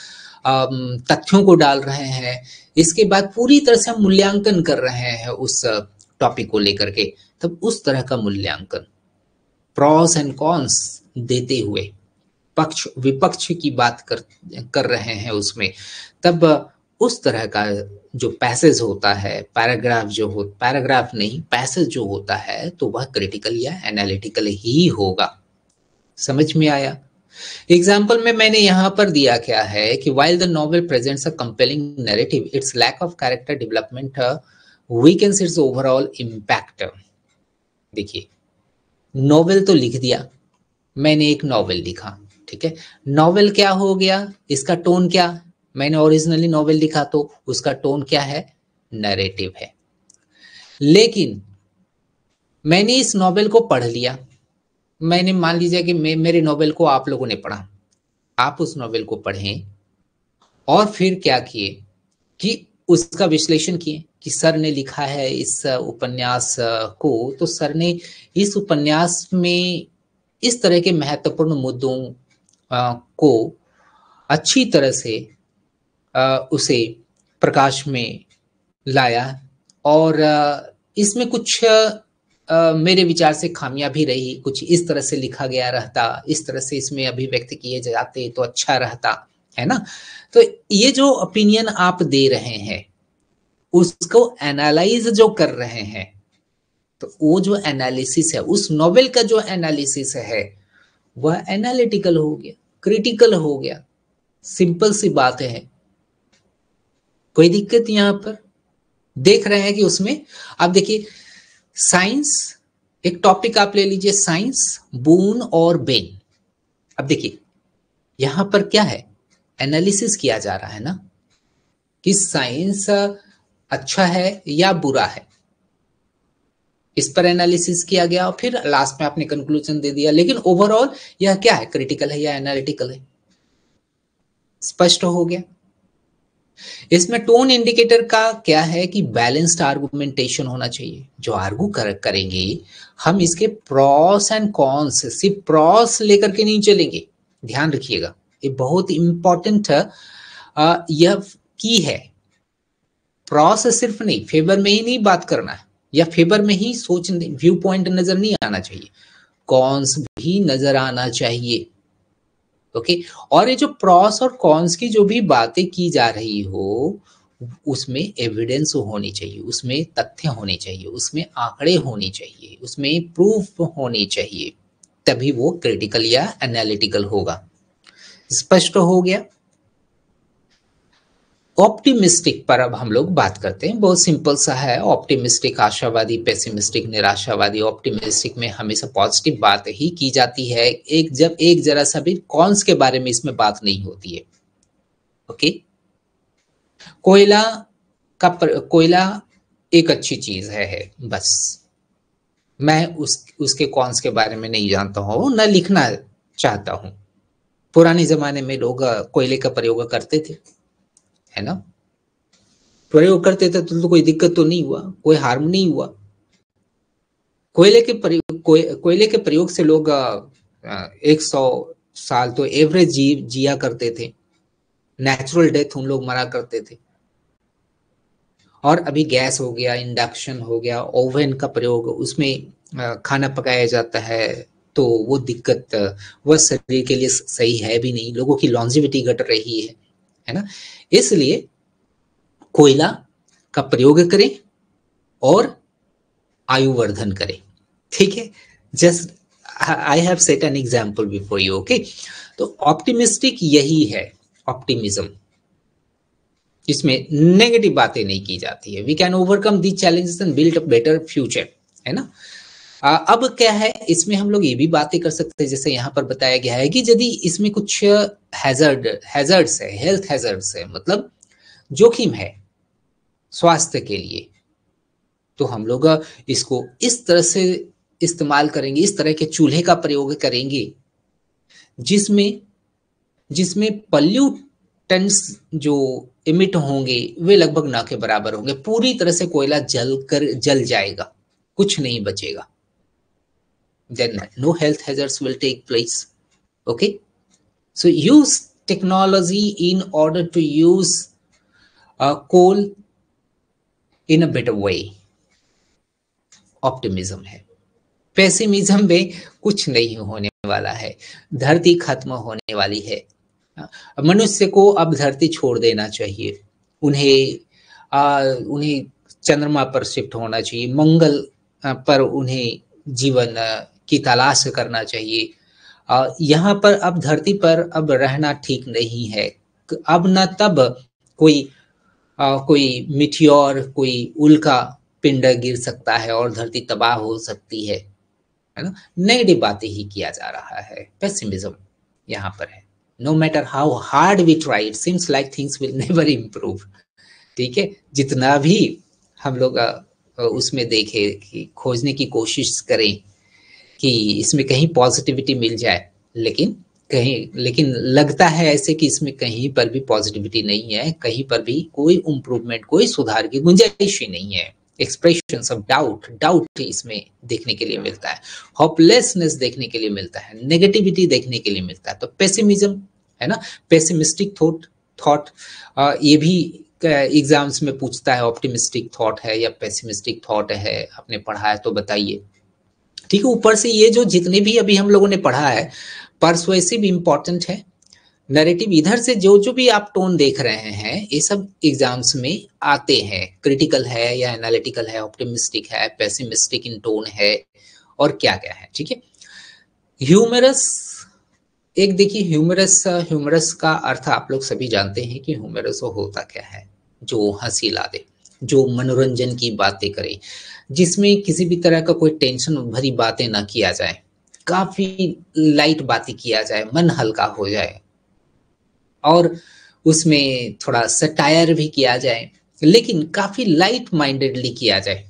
Speaker 1: तथ्यों को डाल रहे हैं। इसके बाद पूरी तरह से हम मूल्यांकन कर रहे हैं उस टॉपिक को लेकर के। तब उस तरह का मूल्यांकन, प्रॉस एंड कॉन्स देते हुए, पक्ष विपक्ष की बात कर कर रहे हैं उसमें, तब उस तरह का जो पैसेज होता है, पैराग्राफ जो हो, पैराग्राफ नहीं पैसेज जो होता है, तो वह क्रिटिकल या एनालिटिकल ही होगा। समझ में आया। एग्जाम्पल में मैंने यहां पर दिया क्या है कि while the novel presents a compelling narrative, its lack of character development uh, weakens its overall impact। देखिए, नॉवेल तो लिख दिया, मैंने एक नॉवेल लिखा, ठीक है। नॉवेल क्या हो गया, इसका टोन क्या, मैंने ओरिजिनली नॉवेल लिखा तो उसका टोन क्या है, नैरेटिव है। लेकिन मैंने इस नॉवेल को पढ़ लिया, मैंने मान लीजिए कि मैं मेरे नॉवेल को आप लोगों ने पढ़ा, आप उस नॉवेल को पढ़ें और फिर क्या किए कि उसका विश्लेषण किए कि सर ने लिखा है इस उपन्यास को, तो सर ने इस उपन्यास में इस तरह के महत्वपूर्ण मुद्दों को अच्छी तरह से उसे प्रकाश में लाया और इसमें कुछ मेरे विचार से खामियां भी रही, कुछ इस तरह से लिखा गया रहता, इस तरह से इसमें अभिव्यक्त किए जाते तो अच्छा रहता, है ना। तो ये जो ओपिनियन आप दे रहे हैं उसको एनालाइज जो कर रहे हैं, तो वो जो एनालिसिस है, उस नॉवेल का जो एनालिसिस है वह एनालिटिकल हो गया, क्रिटिकल हो गया। सिंपल सी बात है, कोई दिक्कत यहां पर देख रहे हैं कि उसमें आप देखिए साइंस, एक टॉपिक आप ले लीजिए साइंस, बून और बेन। अब देखिए यहां पर क्या है, एनालिसिस किया जा रहा है ना कि साइंस अच्छा है या बुरा है, इस पर एनालिसिस किया गया और फिर लास्ट में आपने कंक्लूजन दे दिया। लेकिन ओवरऑल यह क्या है, क्रिटिकल है या एनालिटिकल है, स्पष्ट हो गया। इसमें टोन इंडिकेटर का क्या है कि बैलेंस्ड आर्गुमेंटेशन होना चाहिए। जो आर्गू कर, करेंगे हम इसके प्रॉस एंड कॉन्स, सिर्फ प्रॉस लेकर के नहीं चलेंगे, ध्यान रखिएगा, ये बहुत इंपॉर्टेंट यह की है। प्रॉस सिर्फ नहीं, फेवर में ही नहीं बात करना है या फेवर में ही सोच, व्यू पॉइंट नजर नहीं आना चाहिए, कॉन्स भी नजर आना चाहिए। Okay okay? और ये जो प्रॉस और कॉन्स की जो भी बातें की जा रही हो उसमें एविडेंस होनी चाहिए, उसमें तथ्य होने चाहिए, उसमें आंकड़े होने चाहिए, उसमें प्रूफ होने चाहिए, तभी वो क्रिटिकल या एनालिटिकल होगा। स्पष्ट हो गया। ऑप्टिमिस्टिक पर अब हम लोग बात करते हैं, बहुत सिंपल सा है। ऑप्टिमिस्टिक आशावादी, पेसिमिस्टिक निराशावादी। ऑप्टिमिस्टिक में हमेशा पॉजिटिव बात ही की जाती है, एक जब एक जरा सा भी कॉन्स के बारे में इसमें बात नहीं होती है। ओके, कोयला का पर, कोयला एक अच्छी चीज है, है बस, मैं उस उसके कॉन्स के बारे में नहीं जानता हूं, न लिखना चाहता हूं। पुराने जमाने में लोग कोयले का प्रयोग करते थे, है ना। प्रयोग करते थे तो, तो कोई दिक्कत तो नहीं हुआ, कोई हार्म नहीं हुआ। कोयले के प्रयोग कोय, कोयले के प्रयोग से लोग एक सौ साल तो एवरेज जी जिया करते थे, नेचुरल डेथ उन लोग मरा करते थे। और अभी गैस हो गया, इंडक्शन हो गया, ओवन का प्रयोग, उसमें खाना पकाया जाता है, तो वो दिक्कत वह शरीर के लिए सही है भी नहीं, लोगों की लॉन्जिविटी घट रही है, है ना। इसलिए कोयला का प्रयोग करें और आयुवर्धन करें, ठीक है। Just I have set an example before you, okay. तो ऑप्टिमिस्टिक यही है, ऑप्टिमिज्म। इसमें नेगेटिव बातें नहीं की जाती है। We can overcome the challenges and build a better future, है ना। आ, अब क्या है, इसमें हम लोग ये भी बातें कर सकते हैं, जैसे यहाँ पर बताया गया है कि यदि इसमें कुछ हैजर्ड हैजर्ड्स है, हेल्थ हैजर्ड्स है, मतलब जोखिम है स्वास्थ्य के लिए, तो हम लोग इसको इस तरह से इस्तेमाल करेंगे, इस तरह के चूल्हे का प्रयोग करेंगे जिसमें जिसमें पॉल्यूटेंट्स जो इमिट होंगे वे लगभग ना के बराबर होंगे। पूरी तरह से कोयला जल कर जल जाएगा, कुछ नहीं बचेगा। Then no health hazards will take place. Okay, so use technology in order to use uh, coal in a better way. Optimism है। पेसिमिज्म में कुछ नहीं होने वाला है, धरती खत्म होने वाली है। मनुष्य को अब धरती छोड़ देना चाहिए, उन्हें आ, उन्हें चंद्रमा पर शिफ्ट होना चाहिए, मंगल पर उन्हें जीवन की तलाश करना चाहिए। यहाँ पर अब धरती पर अब रहना ठीक नहीं है। अब न तब कोई आ, कोई मिटियोर, कोई उल्का पिंड गिर सकता है और धरती तबाह हो सकती है, है ना। नेगेटिव बातें ही किया जा रहा है, पेसिमिज्म यहाँ पर है। No matter how hard we try, it seems like things will never improve, ठीक है। जितना भी हम लोग उसमें देखे कि खोजने की कोशिश करें कि इसमें कहीं पॉजिटिविटी मिल जाए, लेकिन कहीं लेकिन लगता है ऐसे कि इसमें कहीं पर भी पॉजिटिविटी नहीं है, कहीं पर भी कोई इम्प्रूवमेंट, कोई सुधार की गुंजाइश ही नहीं है। एक्सप्रेशंस ऑफ डाउट डाउट इसमें देखने के लिए मिलता है, होपलेसनेस देखने के लिए मिलता है, नेगेटिविटी देखने के लिए मिलता है। तो पेसिमिज्म, है ना, पेसिमिस्टिक थॉट थॉट ये भी एग्जाम्स में पूछता है, ऑप्टिमिस्टिक थॉट है या पेसिमिस्टिक थॉट है, आपने पढ़ा है तो बताइए, ठीक है। ऊपर से ये जो जितने भी अभी हम लोगों ने पढ़ा है, परसुएसिव इंपॉर्टेंट है, नैरेटिव, इधर से जो जो भी आप टोन देख रहे हैं ये सब एग्जाम्स में आते हैं। क्रिटिकल है या एनालिटिकल है, ऑप्टिमिस्टिक है, पेसिमिस्टिक इन टोन है, और क्या क्या है, ठीक है। ह्यूमरस, एक देखिए ह्यूमरस, ह्यूमरस का अर्थ आप लोग सभी जानते हैं कि ह्यूमरस होता क्या है, जो हंसी ला दे, जो मनोरंजन की बातें करे, जिसमें किसी भी तरह का कोई टेंशन भरी बातें ना किया जाए, काफी लाइट बातें किया जाए, मन हल्का हो जाए, और उसमें थोड़ा सटायर भी किया जाए, लेकिन काफी लाइट माइंडेडली किया जाए,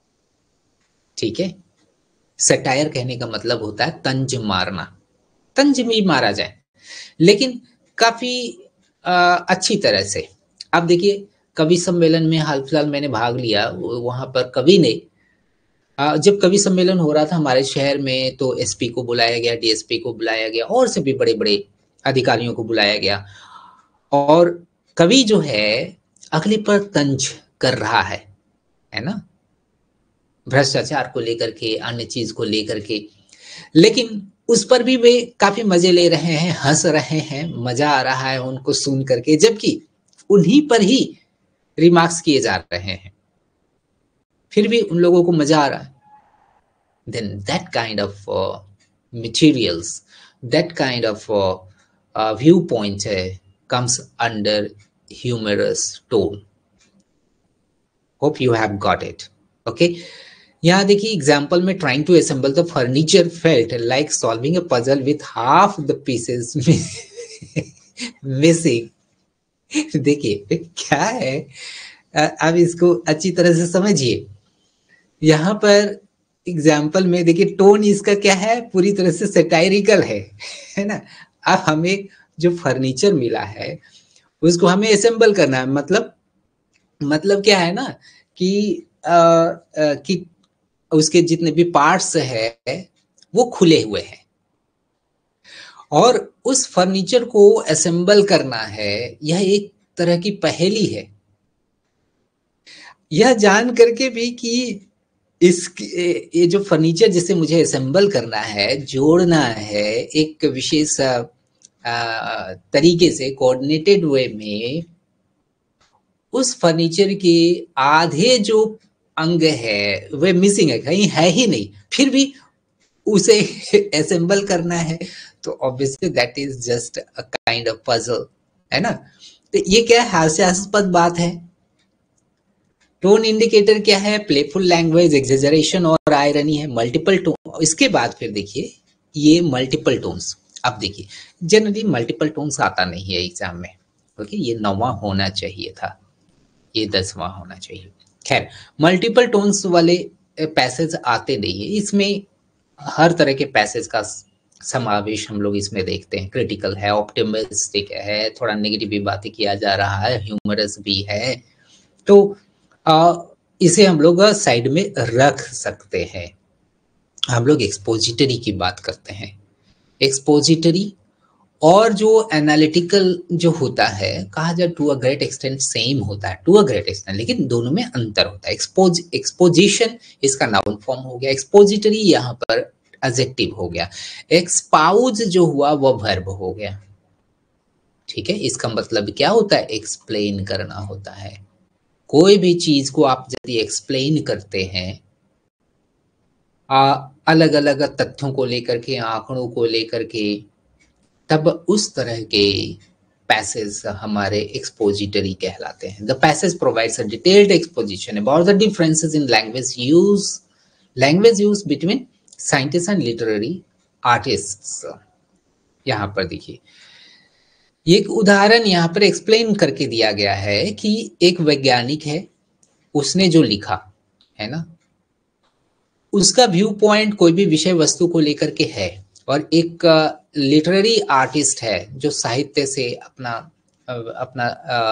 Speaker 1: ठीक है। सटायर कहने का मतलब होता है तंज मारना, तंज भी मारा जाए, लेकिन काफी आ, अच्छी तरह से। अब देखिए कवि सम्मेलन में हाल फिलहाल मैंने भाग लिया, वहां पर कवि ने, जब कवि सम्मेलन हो रहा था हमारे शहर में, तो एसपी को बुलाया गया, डीएसपी को बुलाया गया, और सभी बड़े बड़े अधिकारियों को बुलाया गया, और कवि जो है अगले पर तंज कर रहा है है ना, भ्रष्टाचार को लेकर के, अन्य चीज को लेकर के, लेकिन उस पर भी वे काफी मजे ले रहे हैं, हंस रहे हैं, मजा आ रहा है उनको सुन करके, जबकि उन्हीं पर ही रिमार्क्स किए जा रहे हैं, फिर भी उन लोगों को मजा आ रहा है। Then that kind of uh, materials, that kind of uh, uh, viewpoint uh, comes under humorous tone. Hope you have got it. Okay. यहाँ देखिए एग्जाम्पल में, trying to assemble the furniture felt like solving a puzzle with half the pieces missing. देखिए क्या है, अब इसको अच्छी तरह से समझिए। यहाँ पर एग्जाम्पल में देखिए टोन इसका क्या है, पूरी तरह से सटायरिकल है, है ना। अब हमें जो फर्नीचर मिला है उसको हमें असेंबल करना है, मतलब मतलब क्या है ना कि आ, आ, कि उसके जितने भी पार्ट्स है वो खुले हुए हैं, और उस फर्नीचर को असेंबल करना है, यह एक तरह की पहेली है। यह जान करके भी कि इस ये जो फर्नीचर जिसे मुझे असेंबल करना है, जोड़ना है एक विशेष आ, तरीके से, कोऑर्डिनेटेड वे में, उस फर्नीचर के आधे जो अंग है वे मिसिंग है, कहीं है ही नहीं, फिर भी उसे असेंबल करना है, तो obviously that is just a kind of puzzle, है ना। तो ये क्या हास्यास्पद बात है। टोन इंडिकेटर क्या है? प्लेफुल लैंग्वेज, एक्सेजरेशन और आयरनी है, मल्टीपल टोन। इसके बाद फिर देखिए ये मल्टीपल टोन्स। अब देखिए जनरली मल्टीपल टोन्स आता नहीं है एग्जाम में, ओके, ये नौवां होना चाहिए था, ये दसवां होना चाहिए। खैर, मल्टीपल टोन्स वाले पैसेज आते नहीं है इसमें। हर तरह के पैसेज का समावेश हम लोग इसमें देखते हैं। क्रिटिकल है, ऑप्टिमिस्टिक है, थोड़ा नेगेटिव भी बातें किया जा रहा है, ह्यूमरस भी है, तो आ, इसे हम लोग साइड में रख सकते हैं। हम लोग एक्सपोजिटरी की बात करते हैं। एक्सपोजिटरी और जो एनालिटिकल जो होता है, कहा जाए to a great extent same होता है, टू अ ग्रेट एक्सटेंट, लेकिन दोनों में अंतर होता है। एक्सपोज एक्सपोजिशन इसका नाउन फॉर्म हो गया, एक्सपोजिटरी यहाँ पर एडजेक्टिव हो गया, एक्सपाउज जो हुआ वह वर्ब हो गया। ठीक है, इसका मतलब क्या होता है? एक्सप्लेन करना होता है। कोई भी चीज को आप यदि एक्सप्लेन करते हैं अलग अलग तथ्यों को लेकर के, आंकड़ों को लेकर के, तब उस तरह के पैसेज हमारे एक्सपोजिटरी कहलाते हैं। The passage provides a detailed exposition about the differences in language use language use between scientist and literary artists. यहाँ पर देखिए एक उदाहरण यहाँ पर एक्सप्लेन करके दिया गया है कि एक वैज्ञानिक है, उसने जो लिखा है ना, उसका व्यू पॉइंट कोई भी विषय वस्तु को लेकर के है, और एक लिटरेरी आर्टिस्ट है जो साहित्य से अपना अपना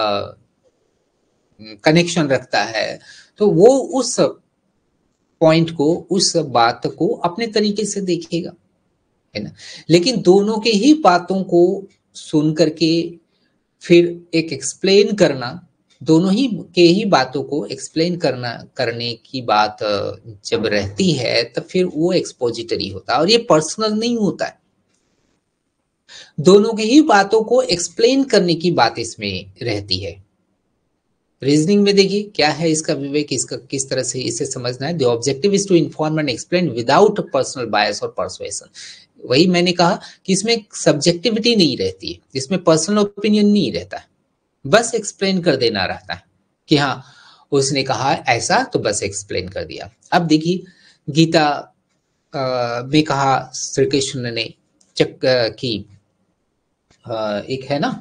Speaker 1: कनेक्शन रखता है, तो वो उस पॉइंट को, उस बात को अपने तरीके से देखेगा, है ना। लेकिन दोनों के ही बातों को सुन करके फिर एक एक्सप्लेन करना, दोनों ही के ही बातों को एक्सप्लेन करना करने की बात जब रहती है, तब फिर वो एक्सपोजिटरी होता है, और ये पर्सनल नहीं होता है। दोनों की ही बातों को एक्सप्लेन करने की बात इसमें रहती है। रीजनिंग में देखिए क्या है इसका विवेक, इसका किस तरह से इसे समझना है। The objective is to inform and explain without personal bias और परसुएशन। वही मैंने कहा कि इसमें सब्जेक्टिविटी नहीं रहती है, इसमें पर्सनल ओपिनियन नहीं रहता है, बस एक्सप्लेन कर देना रहता है कि हाँ उसने कहा ऐसा, तो बस एक्सप्लेन कर दिया। अब देखिए गीता में कहा श्री कृष्ण ने चक की एक है ना,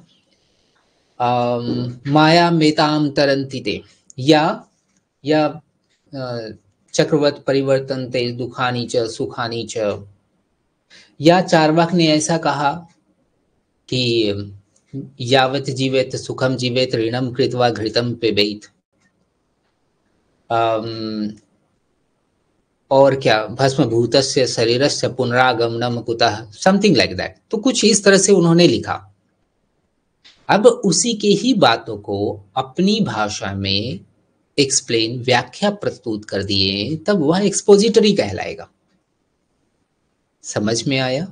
Speaker 1: माया मेताम तरंती ते, या या चक्रवत परिवर्तन ते दुखानी च सुखानी च, या चार्वाक ने ऐसा कहा कि यावत जीवेत सुखम जीवेत ऋणम कृत्वा घृतम पिबेत, और क्या भस्म भूतस्य शरीरस्य पुनरागमनम कुतः, समथिंग लाइक दैट। तो कुछ इस तरह से उन्होंने लिखा। अब उसी के ही बातों को अपनी भाषा में एक्सप्लेन, व्याख्या प्रस्तुत कर दिए, तब वह एक्सपोजिटरी कहलाएगा। समझ में आया?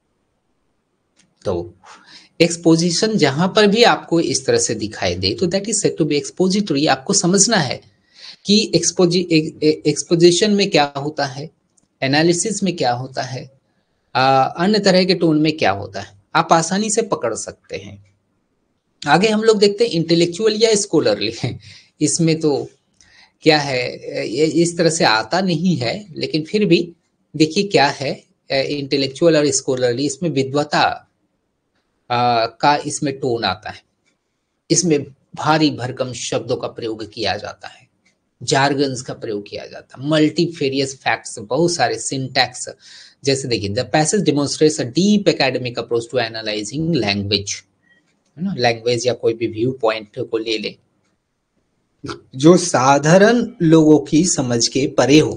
Speaker 1: तो एक्सपोजिशन जहां पर भी आपको इस तरह से दिखाई दे, तो that is said to be expository. आपको समझना है कि एक्सपोजि एक्सपोजिशन में क्या होता है, एनालिसिस में क्या होता है, अन्य तरह के टोन में क्या होता है, आप आसानी से पकड़ सकते हैं। आगे हम लोग देखते हैं इंटेलेक्चुअल या स्कॉलरली। इसमें तो क्या है, ये इस तरह से आता नहीं है, लेकिन फिर भी देखिए क्या है इंटेलेक्चुअल और स्कॉलरली। इसमें विद्वता का इसमें टोन आता है, इसमें भारी भरकम शब्दों का प्रयोग किया जाता है, जार्गन्स का प्रयोग किया जाता है, मल्टीफेरियस फैक्ट्स, बहुत सारे सिंटैक्स। जैसे देखिए the passage demonstrates a deep academic approach to analysing language, है ना, लैंग्वेज या कोई भी व्यू पॉइंट को ले ले। जो साधारण लोगों की समझ के परे हो,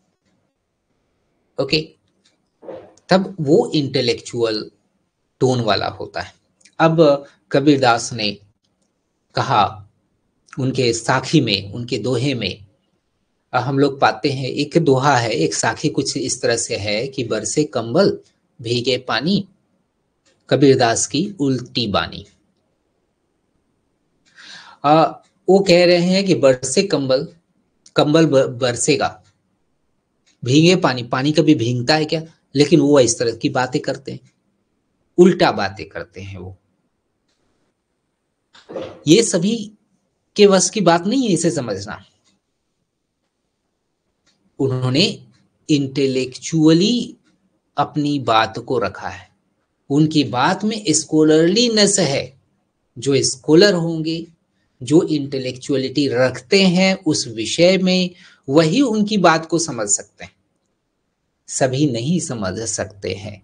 Speaker 1: ओके, तब वो इंटेलेक्चुअल टोन वाला होता है। अब कबीरदास ने कहा, उनके साखी में, उनके दोहे में हम लोग पाते हैं, एक दोहा है, एक साखी कुछ इस तरह से है कि बरसे कंबल भीगे पानी, कबीरदास की उल्टी बानी। आ, वो कह रहे हैं कि बरसे कंबल, कंबल बरसेगा, भीगे पानी, पानी कभी भीगता है क्या? लेकिन वो इस तरह की बातें करते हैं, उल्टा बातें करते हैं वो। ये सभी के वश की बात नहीं है इसे समझना। उन्होंने इंटेलेक्चुअली अपनी बात को रखा है, उनकी बात में स्कॉलरलीनेस है। जो स्कॉलर होंगे, जो इंटेलेक्चुअलिटी रखते हैं उस विषय में, वही उनकी बात को समझ सकते हैं, सभी नहीं समझ सकते हैं।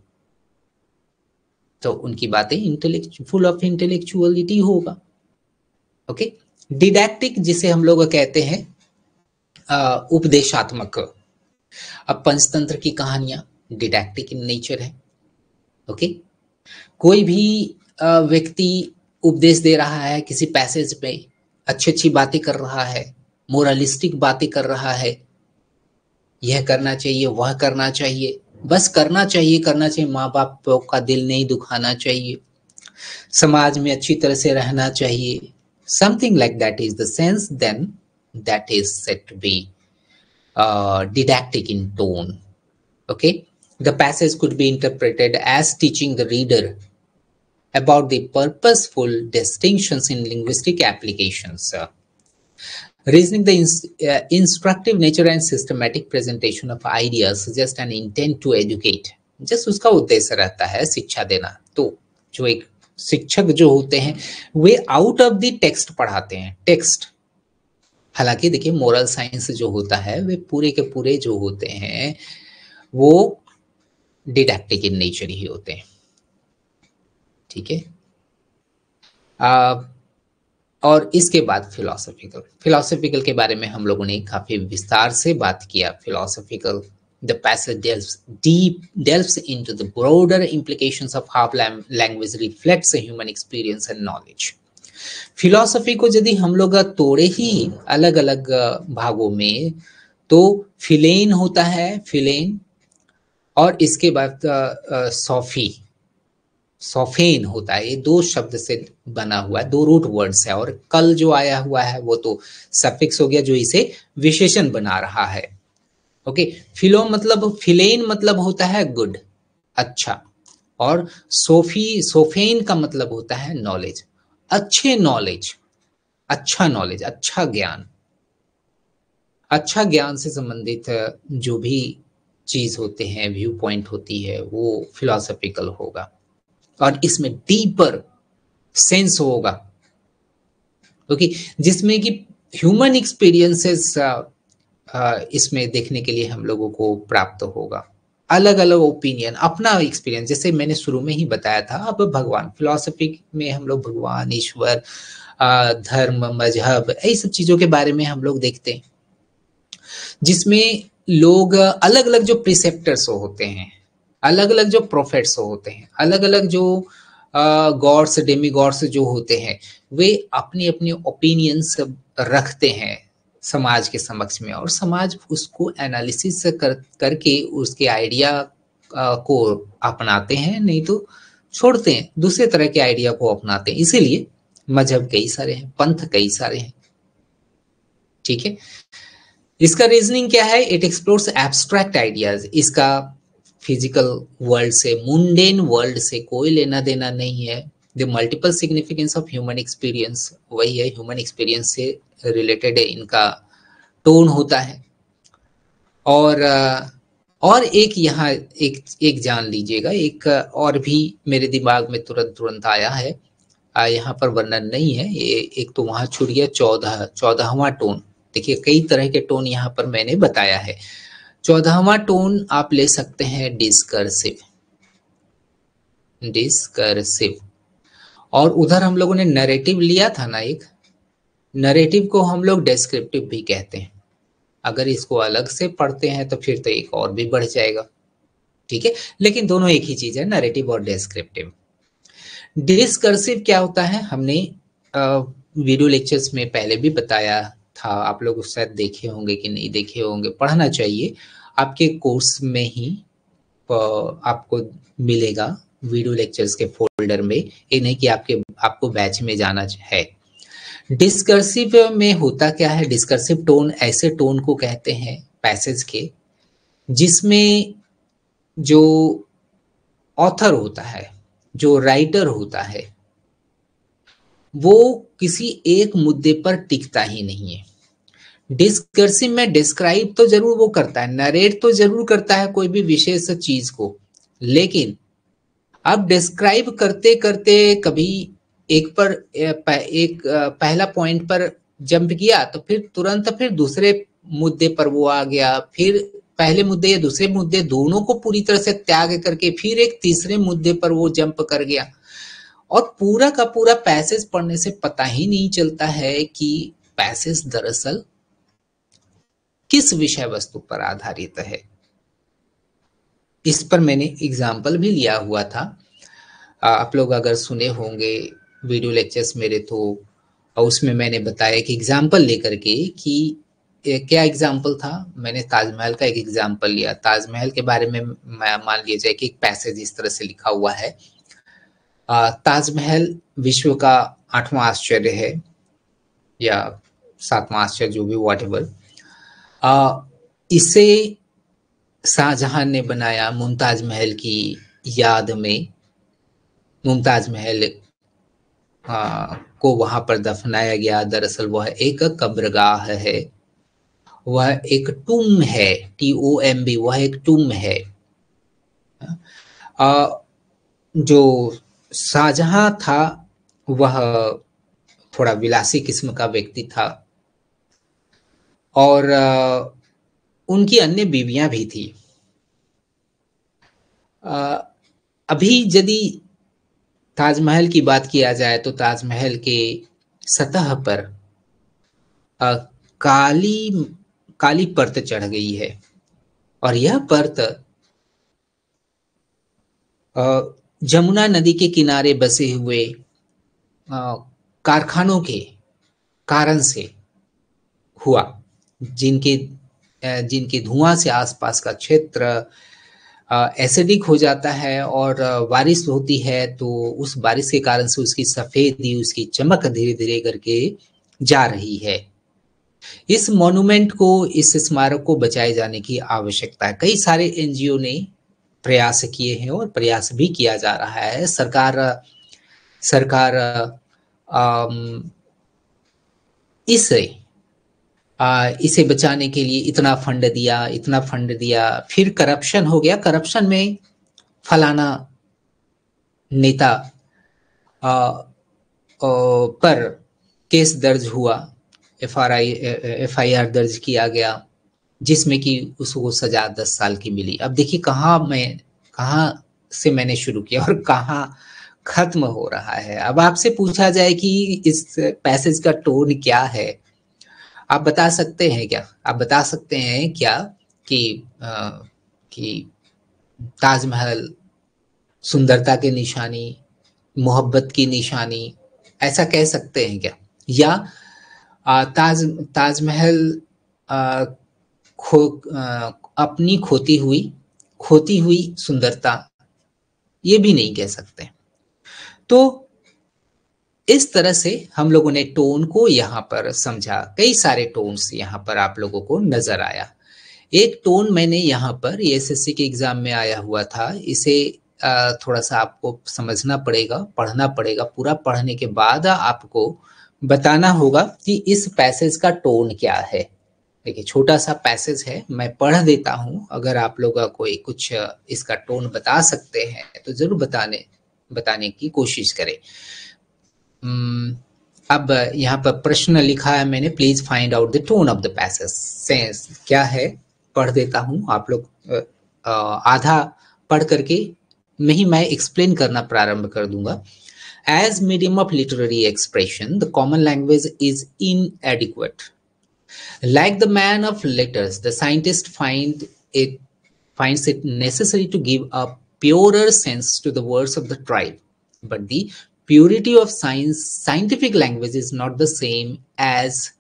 Speaker 1: तो उनकी बातें इंटेलेक्चुअल, फुल ऑफ इंटेलेक्चुअलिटी होगा। ओके, डिडैक्टिक जिसे हम लोग कहते हैं, उपदेशात्मक। अब पंचतंत्र की कहानियां डिडैक्टिक इन नेचर है। ओके, कोई भी व्यक्ति उपदेश दे रहा है किसी पैसेज पे, अच्छी अच्छी बातें कर रहा है, मोरलिस्टिक बातें कर रहा है, यह करना चाहिए, वह करना चाहिए, बस करना चाहिए, करना चाहिए, माँ बाप का दिल नहीं दुखाना चाहिए, समाज में अच्छी तरह से रहना चाहिए, something like that is the sense, then that is said to be uh, didactic in tone. Okay, the passage could be interpreted as teaching the reader about the purposeful distinctions in linguistic applications. Uh, reasoning the ins- uh, instructive nature and systematic presentation of ideas suggest an intent to educate. Just उसका उद्देश्य रहता है शिक्षा देना। तो जो एक शिक्षक जो होते हैं वे आउट ऑफ द टेक्स्ट पढ़ाते हैं, टेक्स्ट। हालांकि देखिए मोरल साइंस जो होता है वे पूरे के पूरे जो होते हैं वो डिडैक्टिक इन नेचर ही होते हैं। ठीक है, और इसके बाद फिलोसॉफिकल, फिलोसॉफिकल के बारे में हम लोगों ने काफी विस्तार से बात किया। Philosophical, the passage delves deep delves into the broader implications of how language reflects a human experience and knowledge. Philosophy को यदि हम लोग तोड़े ही अलग अलग भागों में, तो फिलेन होता है, फिलेन, और इसके बाद सॉफी, सॉफेन होता है। ये दो शब्द से बना हुआ है, दो रूट वर्ड्स है, और कल जो आया हुआ है वो तो सफिक्स हो गया जो इसे विशेषण बना रहा है। ओके, फिलो मतलब, फिलेन मतलब होता है गुड, अच्छा, और सोफी, सोफेन का मतलब होता है नॉलेज, अच्छे नॉलेज, अच्छा नॉलेज, अच्छा ज्ञान। अच्छा ज्ञान से संबंधित जो भी चीज होते हैं, व्यू पॉइंट होती है, वो फिलोसॉफिकल होगा, और इसमें डीपर सेंस होगा, ओके, जिसमें कि ह्यूमन एक्सपीरियंसेस इसमें देखने के लिए हम लोगों को प्राप्त होगा। अलग अलग ओपिनियन, अपना एक्सपीरियंस, जैसे मैंने शुरू में ही बताया था। अब भगवान, फिलोसफी में हम लोग भगवान, ईश्वर, धर्म, मजहब, यही सब चीजों के बारे में हम लोग देखते हैं, जिसमें लोग अलग अलग जो प्रिसेप्टर्स होते हैं, अलग अलग जो प्रोफेट्स होते हैं, अलग अलग जो गॉड्स, डेमी गॉड्स जो होते हैं, वे अपनी अपनी ओपिनियंस रखते हैं समाज के समक्ष में, और समाज उसको एनालिसिस कर करके उसके आइडिया को अपनाते हैं, नहीं तो छोड़ते हैं, दूसरे तरह के आइडिया को अपनाते हैं। इसीलिए मजहब कई सारे हैं, पंथ कई सारे हैं। ठीक है, इसका रीजनिंग क्या है? It explores abstract ideas. इसका फिजिकल वर्ल्ड से, मुंडेन वर्ल्ड से कोई लेना देना नहीं है। The multiple significance of human experience, वही है, ह्यूमन एक्सपीरियंस से रिलेटेड इनका टोन होता है। और और एक यहाँ एक एक जान लीजिएगा, एक और भी मेरे दिमाग में तुरंत तुरंत आया है, यहाँ पर वर्णन नहीं है ये, एक तो वहां छूट गया, चौदह चौदहवां टोन। देखिए कई तरह के टोन यहाँ पर मैंने बताया है। चौदहवां टोन आप ले सकते हैं डिस्कर्सिव, डिस्कर्सिव। और उधर हम लोगों ने नैरेटिव लिया था ना एक, नरेटिव को हम लोग डेस्क्रिप्टिव भी कहते हैं। अगर इसको अलग से पढ़ते हैं तो फिर तो एक और भी बढ़ जाएगा, ठीक है, लेकिन दोनों एक ही चीज है, नरेटिव और डेस्क्रिप्टिव। डिस्कर्सिव क्या होता है, हमने वीडियो लेक्चर्स में पहले भी बताया था, आप लोग शायद देखे होंगे कि नहीं देखे होंगे, पढ़ना चाहिए, आपके कोर्स में ही आपको मिलेगा वीडियो लेक्चर्स के फोल्डर में, ये नहीं कि आपके आपको बैच में जाना है। डिस्कर्सिव में होता क्या है, डिस्कर्सिव टोन ऐसे टोन को कहते हैं पैसेज के जिसमें जो ऑथर होता है, जो राइटर होता है, वो किसी एक मुद्दे पर टिकता ही नहीं है। डिस्कर्सिव में डिस्क्राइब तो जरूर वो करता है, नरेट तो जरूर करता है कोई भी विशेष चीज को, लेकिन अब डिस्क्राइब करते करते कभी एक पर एक पहला पॉइंट पर जंप किया तो फिर तुरंत फिर दूसरे मुद्दे पर वो आ गया, फिर पहले मुद्दे या दूसरे मुद्दे दोनों को पूरी तरह से त्याग करके फिर एक तीसरे मुद्दे पर वो जंप कर गया, और पूरा का पूरा पैसेज पढ़ने से पता ही नहीं चलता है कि पैसेज दरअसल किस विषय वस्तु पर आधारित है। इस पर मैंने एग्जाम्पल भी लिया हुआ था, आप लोग अगर सुने होंगे वीडियो लेक्चर्स मेरे तो उसमें मैंने बताया कि एग्जाम्पल लेकर के कि क्या एग्जाम्पल था, मैंने ताजमहल का एक एग्जाम्पल लिया। ताजमहल के बारे में मान लिया जाए कि एक पैसेज इस तरह से लिखा हुआ है, ताजमहल विश्व का आठवां आश्चर्य है या सातवां आश्चर्य, जो भी व्हाट एवर, इसे शाहजहां ने बनाया मुमताज महल की याद में। मुमताज महल आ, को वहां पर दफनाया गया, दरअसल वह एक कब्रगाह है, वह एक टूम है, टी ओ एम बी, वह एक टूम है। आ, जो शाहजहां था वह थोड़ा विलासी किस्म का व्यक्ति था, और आ, उनकी अन्य बीवियां भी थी। आ, अभी यदि ताजमहल की बात किया जाए तो ताजमहल के सतह पर आ, काली काली परत चढ़ गई है, और यह परत जमुना नदी के किनारे बसे हुए कारखानों के कारण से हुआ, जिनके जिनके धुआं से आसपास का क्षेत्र एसिडिक हो जाता है, और बारिश होती है तो उस बारिश के कारण से उसकी सफेदी, उसकी चमक धीरे धीरे करके जा रही है। इस मॉन्यूमेंट को, इस स्मारक को बचाए जाने की आवश्यकता है। कई सारे एनजीओ ने प्रयास किए हैं और प्रयास भी किया जा रहा है। सरकार सरकार इसे आ, इसे बचाने के लिए इतना फंड दिया, इतना फंड दिया, फिर करप्शन हो गया। करप्शन में फलाना नेता आ, आ, पर केस दर्ज हुआ, F R I F I R दर्ज किया गया, जिसमें कि उसको सजा दस साल की मिली। अब देखिए कहाँ मैं कहाँ से मैंने शुरू किया और कहाँ खत्म हो रहा है। अब आपसे पूछा जाए कि इस पैसेज का टोन क्या है, आप बता सकते हैं क्या? आप बता सकते हैं क्या कि आ, कि ताजमहल सुंदरता की निशानी, मोहब्बत की निशानी, ऐसा कह सकते हैं क्या? या आ, ताज ताजमहल आ, खो आ, अपनी खोती हुई खोती हुई सुंदरता, ये भी नहीं कह सकते। तो इस तरह से हम लोगों ने टोन को यहाँ पर समझा। कई सारे टोन्स यहाँ पर आप लोगों को नजर आया। एक टोन मैंने यहाँ पर एसएससी के एग्जाम में आया हुआ था, इसे थोड़ा सा आपको समझना पड़ेगा, पढ़ना पड़ेगा। पूरा पढ़ने के बाद आपको बताना होगा कि इस पैसेज का टोन क्या है। देखिए छोटा सा पैसेज है, मैं पढ़ देता हूँ, अगर आप लोग कोई कुछ इसका टोन बता सकते हैं तो जरूर बताने बताने की कोशिश करें। अब यहाँ पर प्रश्न लिखा है मैंने, please find out the tone of the passage. Sense क्या है, पढ़ देता हूँ, आप लोग आधा पढ़ करके में ही मैं एक्सप्लेन करना प्रारंभ कर दूंगा। As medium of literary expression, the common language is inadequate. Like the man of letters, the scientist find it finds it necessary to give a purer sense to the words of the tribe. But the purity of science, scientific language is not the same as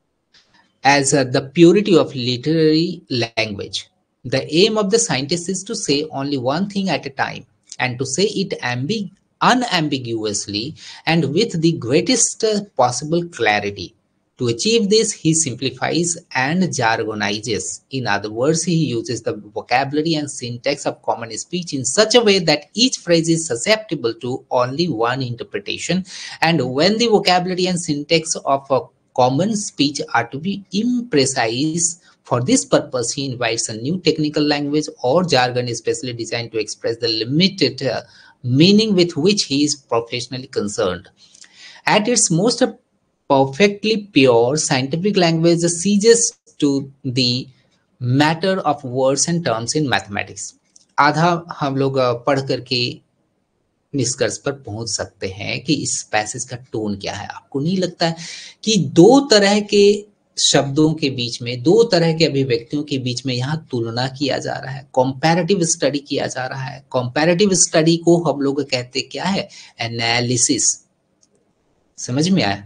Speaker 1: as uh, the purity of literary language. The aim of the scientist is to say only one thing at a time, and to say it ambig- unambiguously and with the greatest uh, possible clarity. To achieve this, he simplifies and jargonizes. In other words, he uses the vocabulary and syntax of common speech in such a way that each phrase is susceptible to only one interpretation. And when the vocabulary and syntax of a common speech are to be imprecise, for this purpose, he invites a new technical language or jargon especially designed to express the limited uh, meaning with which he is professionally concerned. At its most perfectly pure, scientific language ceases to the matter of words and terms in mathematics. आधा हम लोग पढ़ करके निष्कर्ष पर पहुंच सकते हैं कि इस पैसेज का टोन क्या है। आपको नहीं लगता है कि दो तरह के शब्दों के बीच में, दो तरह के अभिव्यक्तियों के बीच में यहाँ तुलना किया जा रहा है, कंपैरेटिव स्टडी किया जा रहा है। कंपैरेटिव स्टडी को हम लोग कहते क्या है? एनालिसिस। समझ में आया?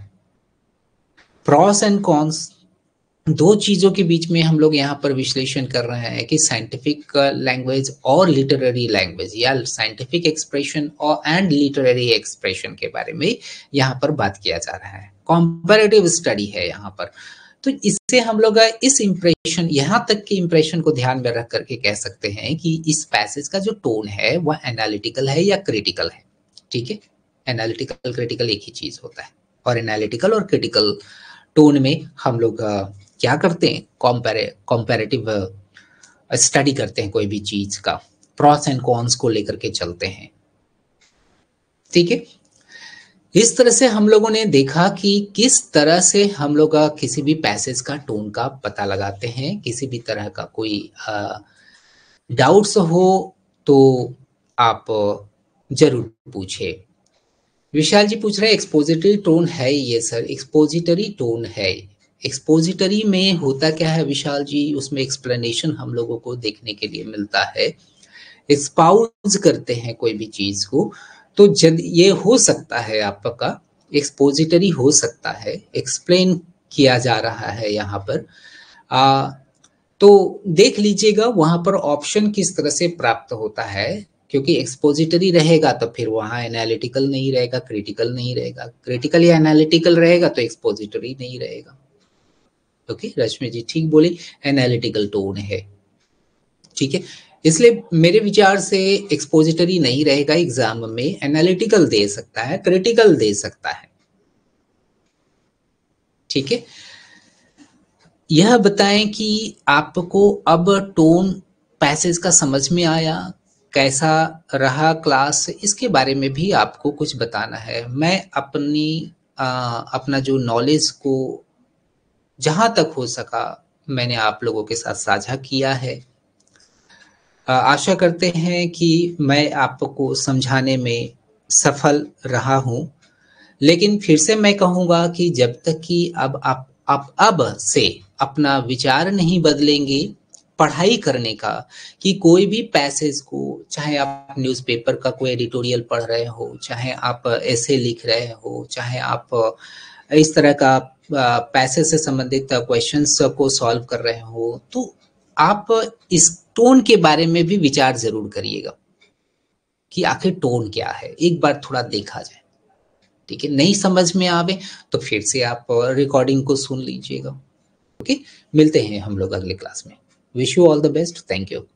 Speaker 1: प्रॉस एंड कॉन्स, दो चीजों के बीच में हम लोग यहाँ पर विश्लेषण कर रहे हैं कि साइंटिफिक लैंग्वेज और लिटरेरी लैंग्वेज, या साइंटिफिक एक्सप्रेशन और एंड लिटरेरी एक्सप्रेशन के बारे में यहाँ पर बात किया जा रहा है। कंपैरेटिव स्टडी है यहाँ पर। तो इससे हम लोग इस इंप्रेशन, यहाँ तक के इंप्रेशन को ध्यान में रख करके कह सकते हैं कि इस पैसेज का जो टोन है वह एनालिटिकल है या क्रिटिकल है। ठीक है, एनालिटिकल क्रिटिकल एक ही चीज होता है, और एनालिटिकल और क्रिटिकल टोन में हम लोग क्या करते हैं? कंपेरे कंपैरेटिव स्टडी करते हैं कोई भी चीज का, प्रॉस एंड कॉन्स को लेकर के चलते हैं। ठीक है, इस तरह से हम लोगों ने देखा कि किस तरह से हम लोग किसी भी पैसेज का टोन का पता लगाते हैं। किसी भी तरह का कोई डाउट्स हो तो आप जरूर पूछे। विशाल जी पूछ रहे हैं एक्सपोजिटरी टोन है ये सर? एक्सपोजिटरी टोन है। एक्सपोजिटरी में होता क्या है विशाल जी? उसमें एक्सप्लेनेशन हम लोगों को देखने के लिए मिलता है, एक्सपाउज करते हैं कोई भी चीज को। तो जब ये हो सकता है आपका एक्सपोजिटरी हो सकता है, एक्सप्लेन किया जा रहा है यहाँ पर, आ, तो देख लीजिएगा वहां पर ऑप्शन किस तरह से प्राप्त होता है। क्योंकि एक्सपोजिटरी रहेगा तो फिर वहां एनालिटिकल नहीं रहेगा, क्रिटिकल नहीं रहेगा। क्रिटिकल या एनालिटिकल रहेगा तो एक्सपोजिटरी नहीं रहेगा। ओके, रश्मि जी ठीक बोली, एनालिटिकल टोन है। ठीक है, इसलिए मेरे विचार से एक्सपोजिटरी नहीं रहेगा एग्जाम में, एनालिटिकल दे सकता है, क्रिटिकल दे सकता है। ठीक है, यह बताएं कि आपको अब टोन पैसेज का समझ में आया, कैसा रहा क्लास, इसके बारे में भी आपको कुछ बताना है। मैं अपनी आ, अपना जो नॉलेज को जहां तक हो सका मैंने आप लोगों के साथ साझा किया है। आशा करते हैं कि मैं आपको समझाने में सफल रहा हूं। लेकिन फिर से मैं कहूंगा कि जब तक कि अब आप आप अब से अपना विचार नहीं बदलेंगे पढ़ाई करने का, कि कोई भी पैसेज को, चाहे आप न्यूज़पेपर का कोई एडिटोरियल पढ़ रहे हो, चाहे आप ऐसे लिख रहे हो, चाहे आप इस तरह का पैसेज से संबंधित क्वेश्चंस को सॉल्व कर रहे हो, तो आप इस टोन के बारे में भी विचार जरूर करिएगा कि आखिर टोन क्या है, एक बार थोड़ा देखा जाए। ठीक है, नहीं समझ में आवे तो फिर से आप रिकॉर्डिंग को सुन लीजिएगा। ओके, मिलते हैं हम लोग अगले क्लास में। Wish you all the best, thank you.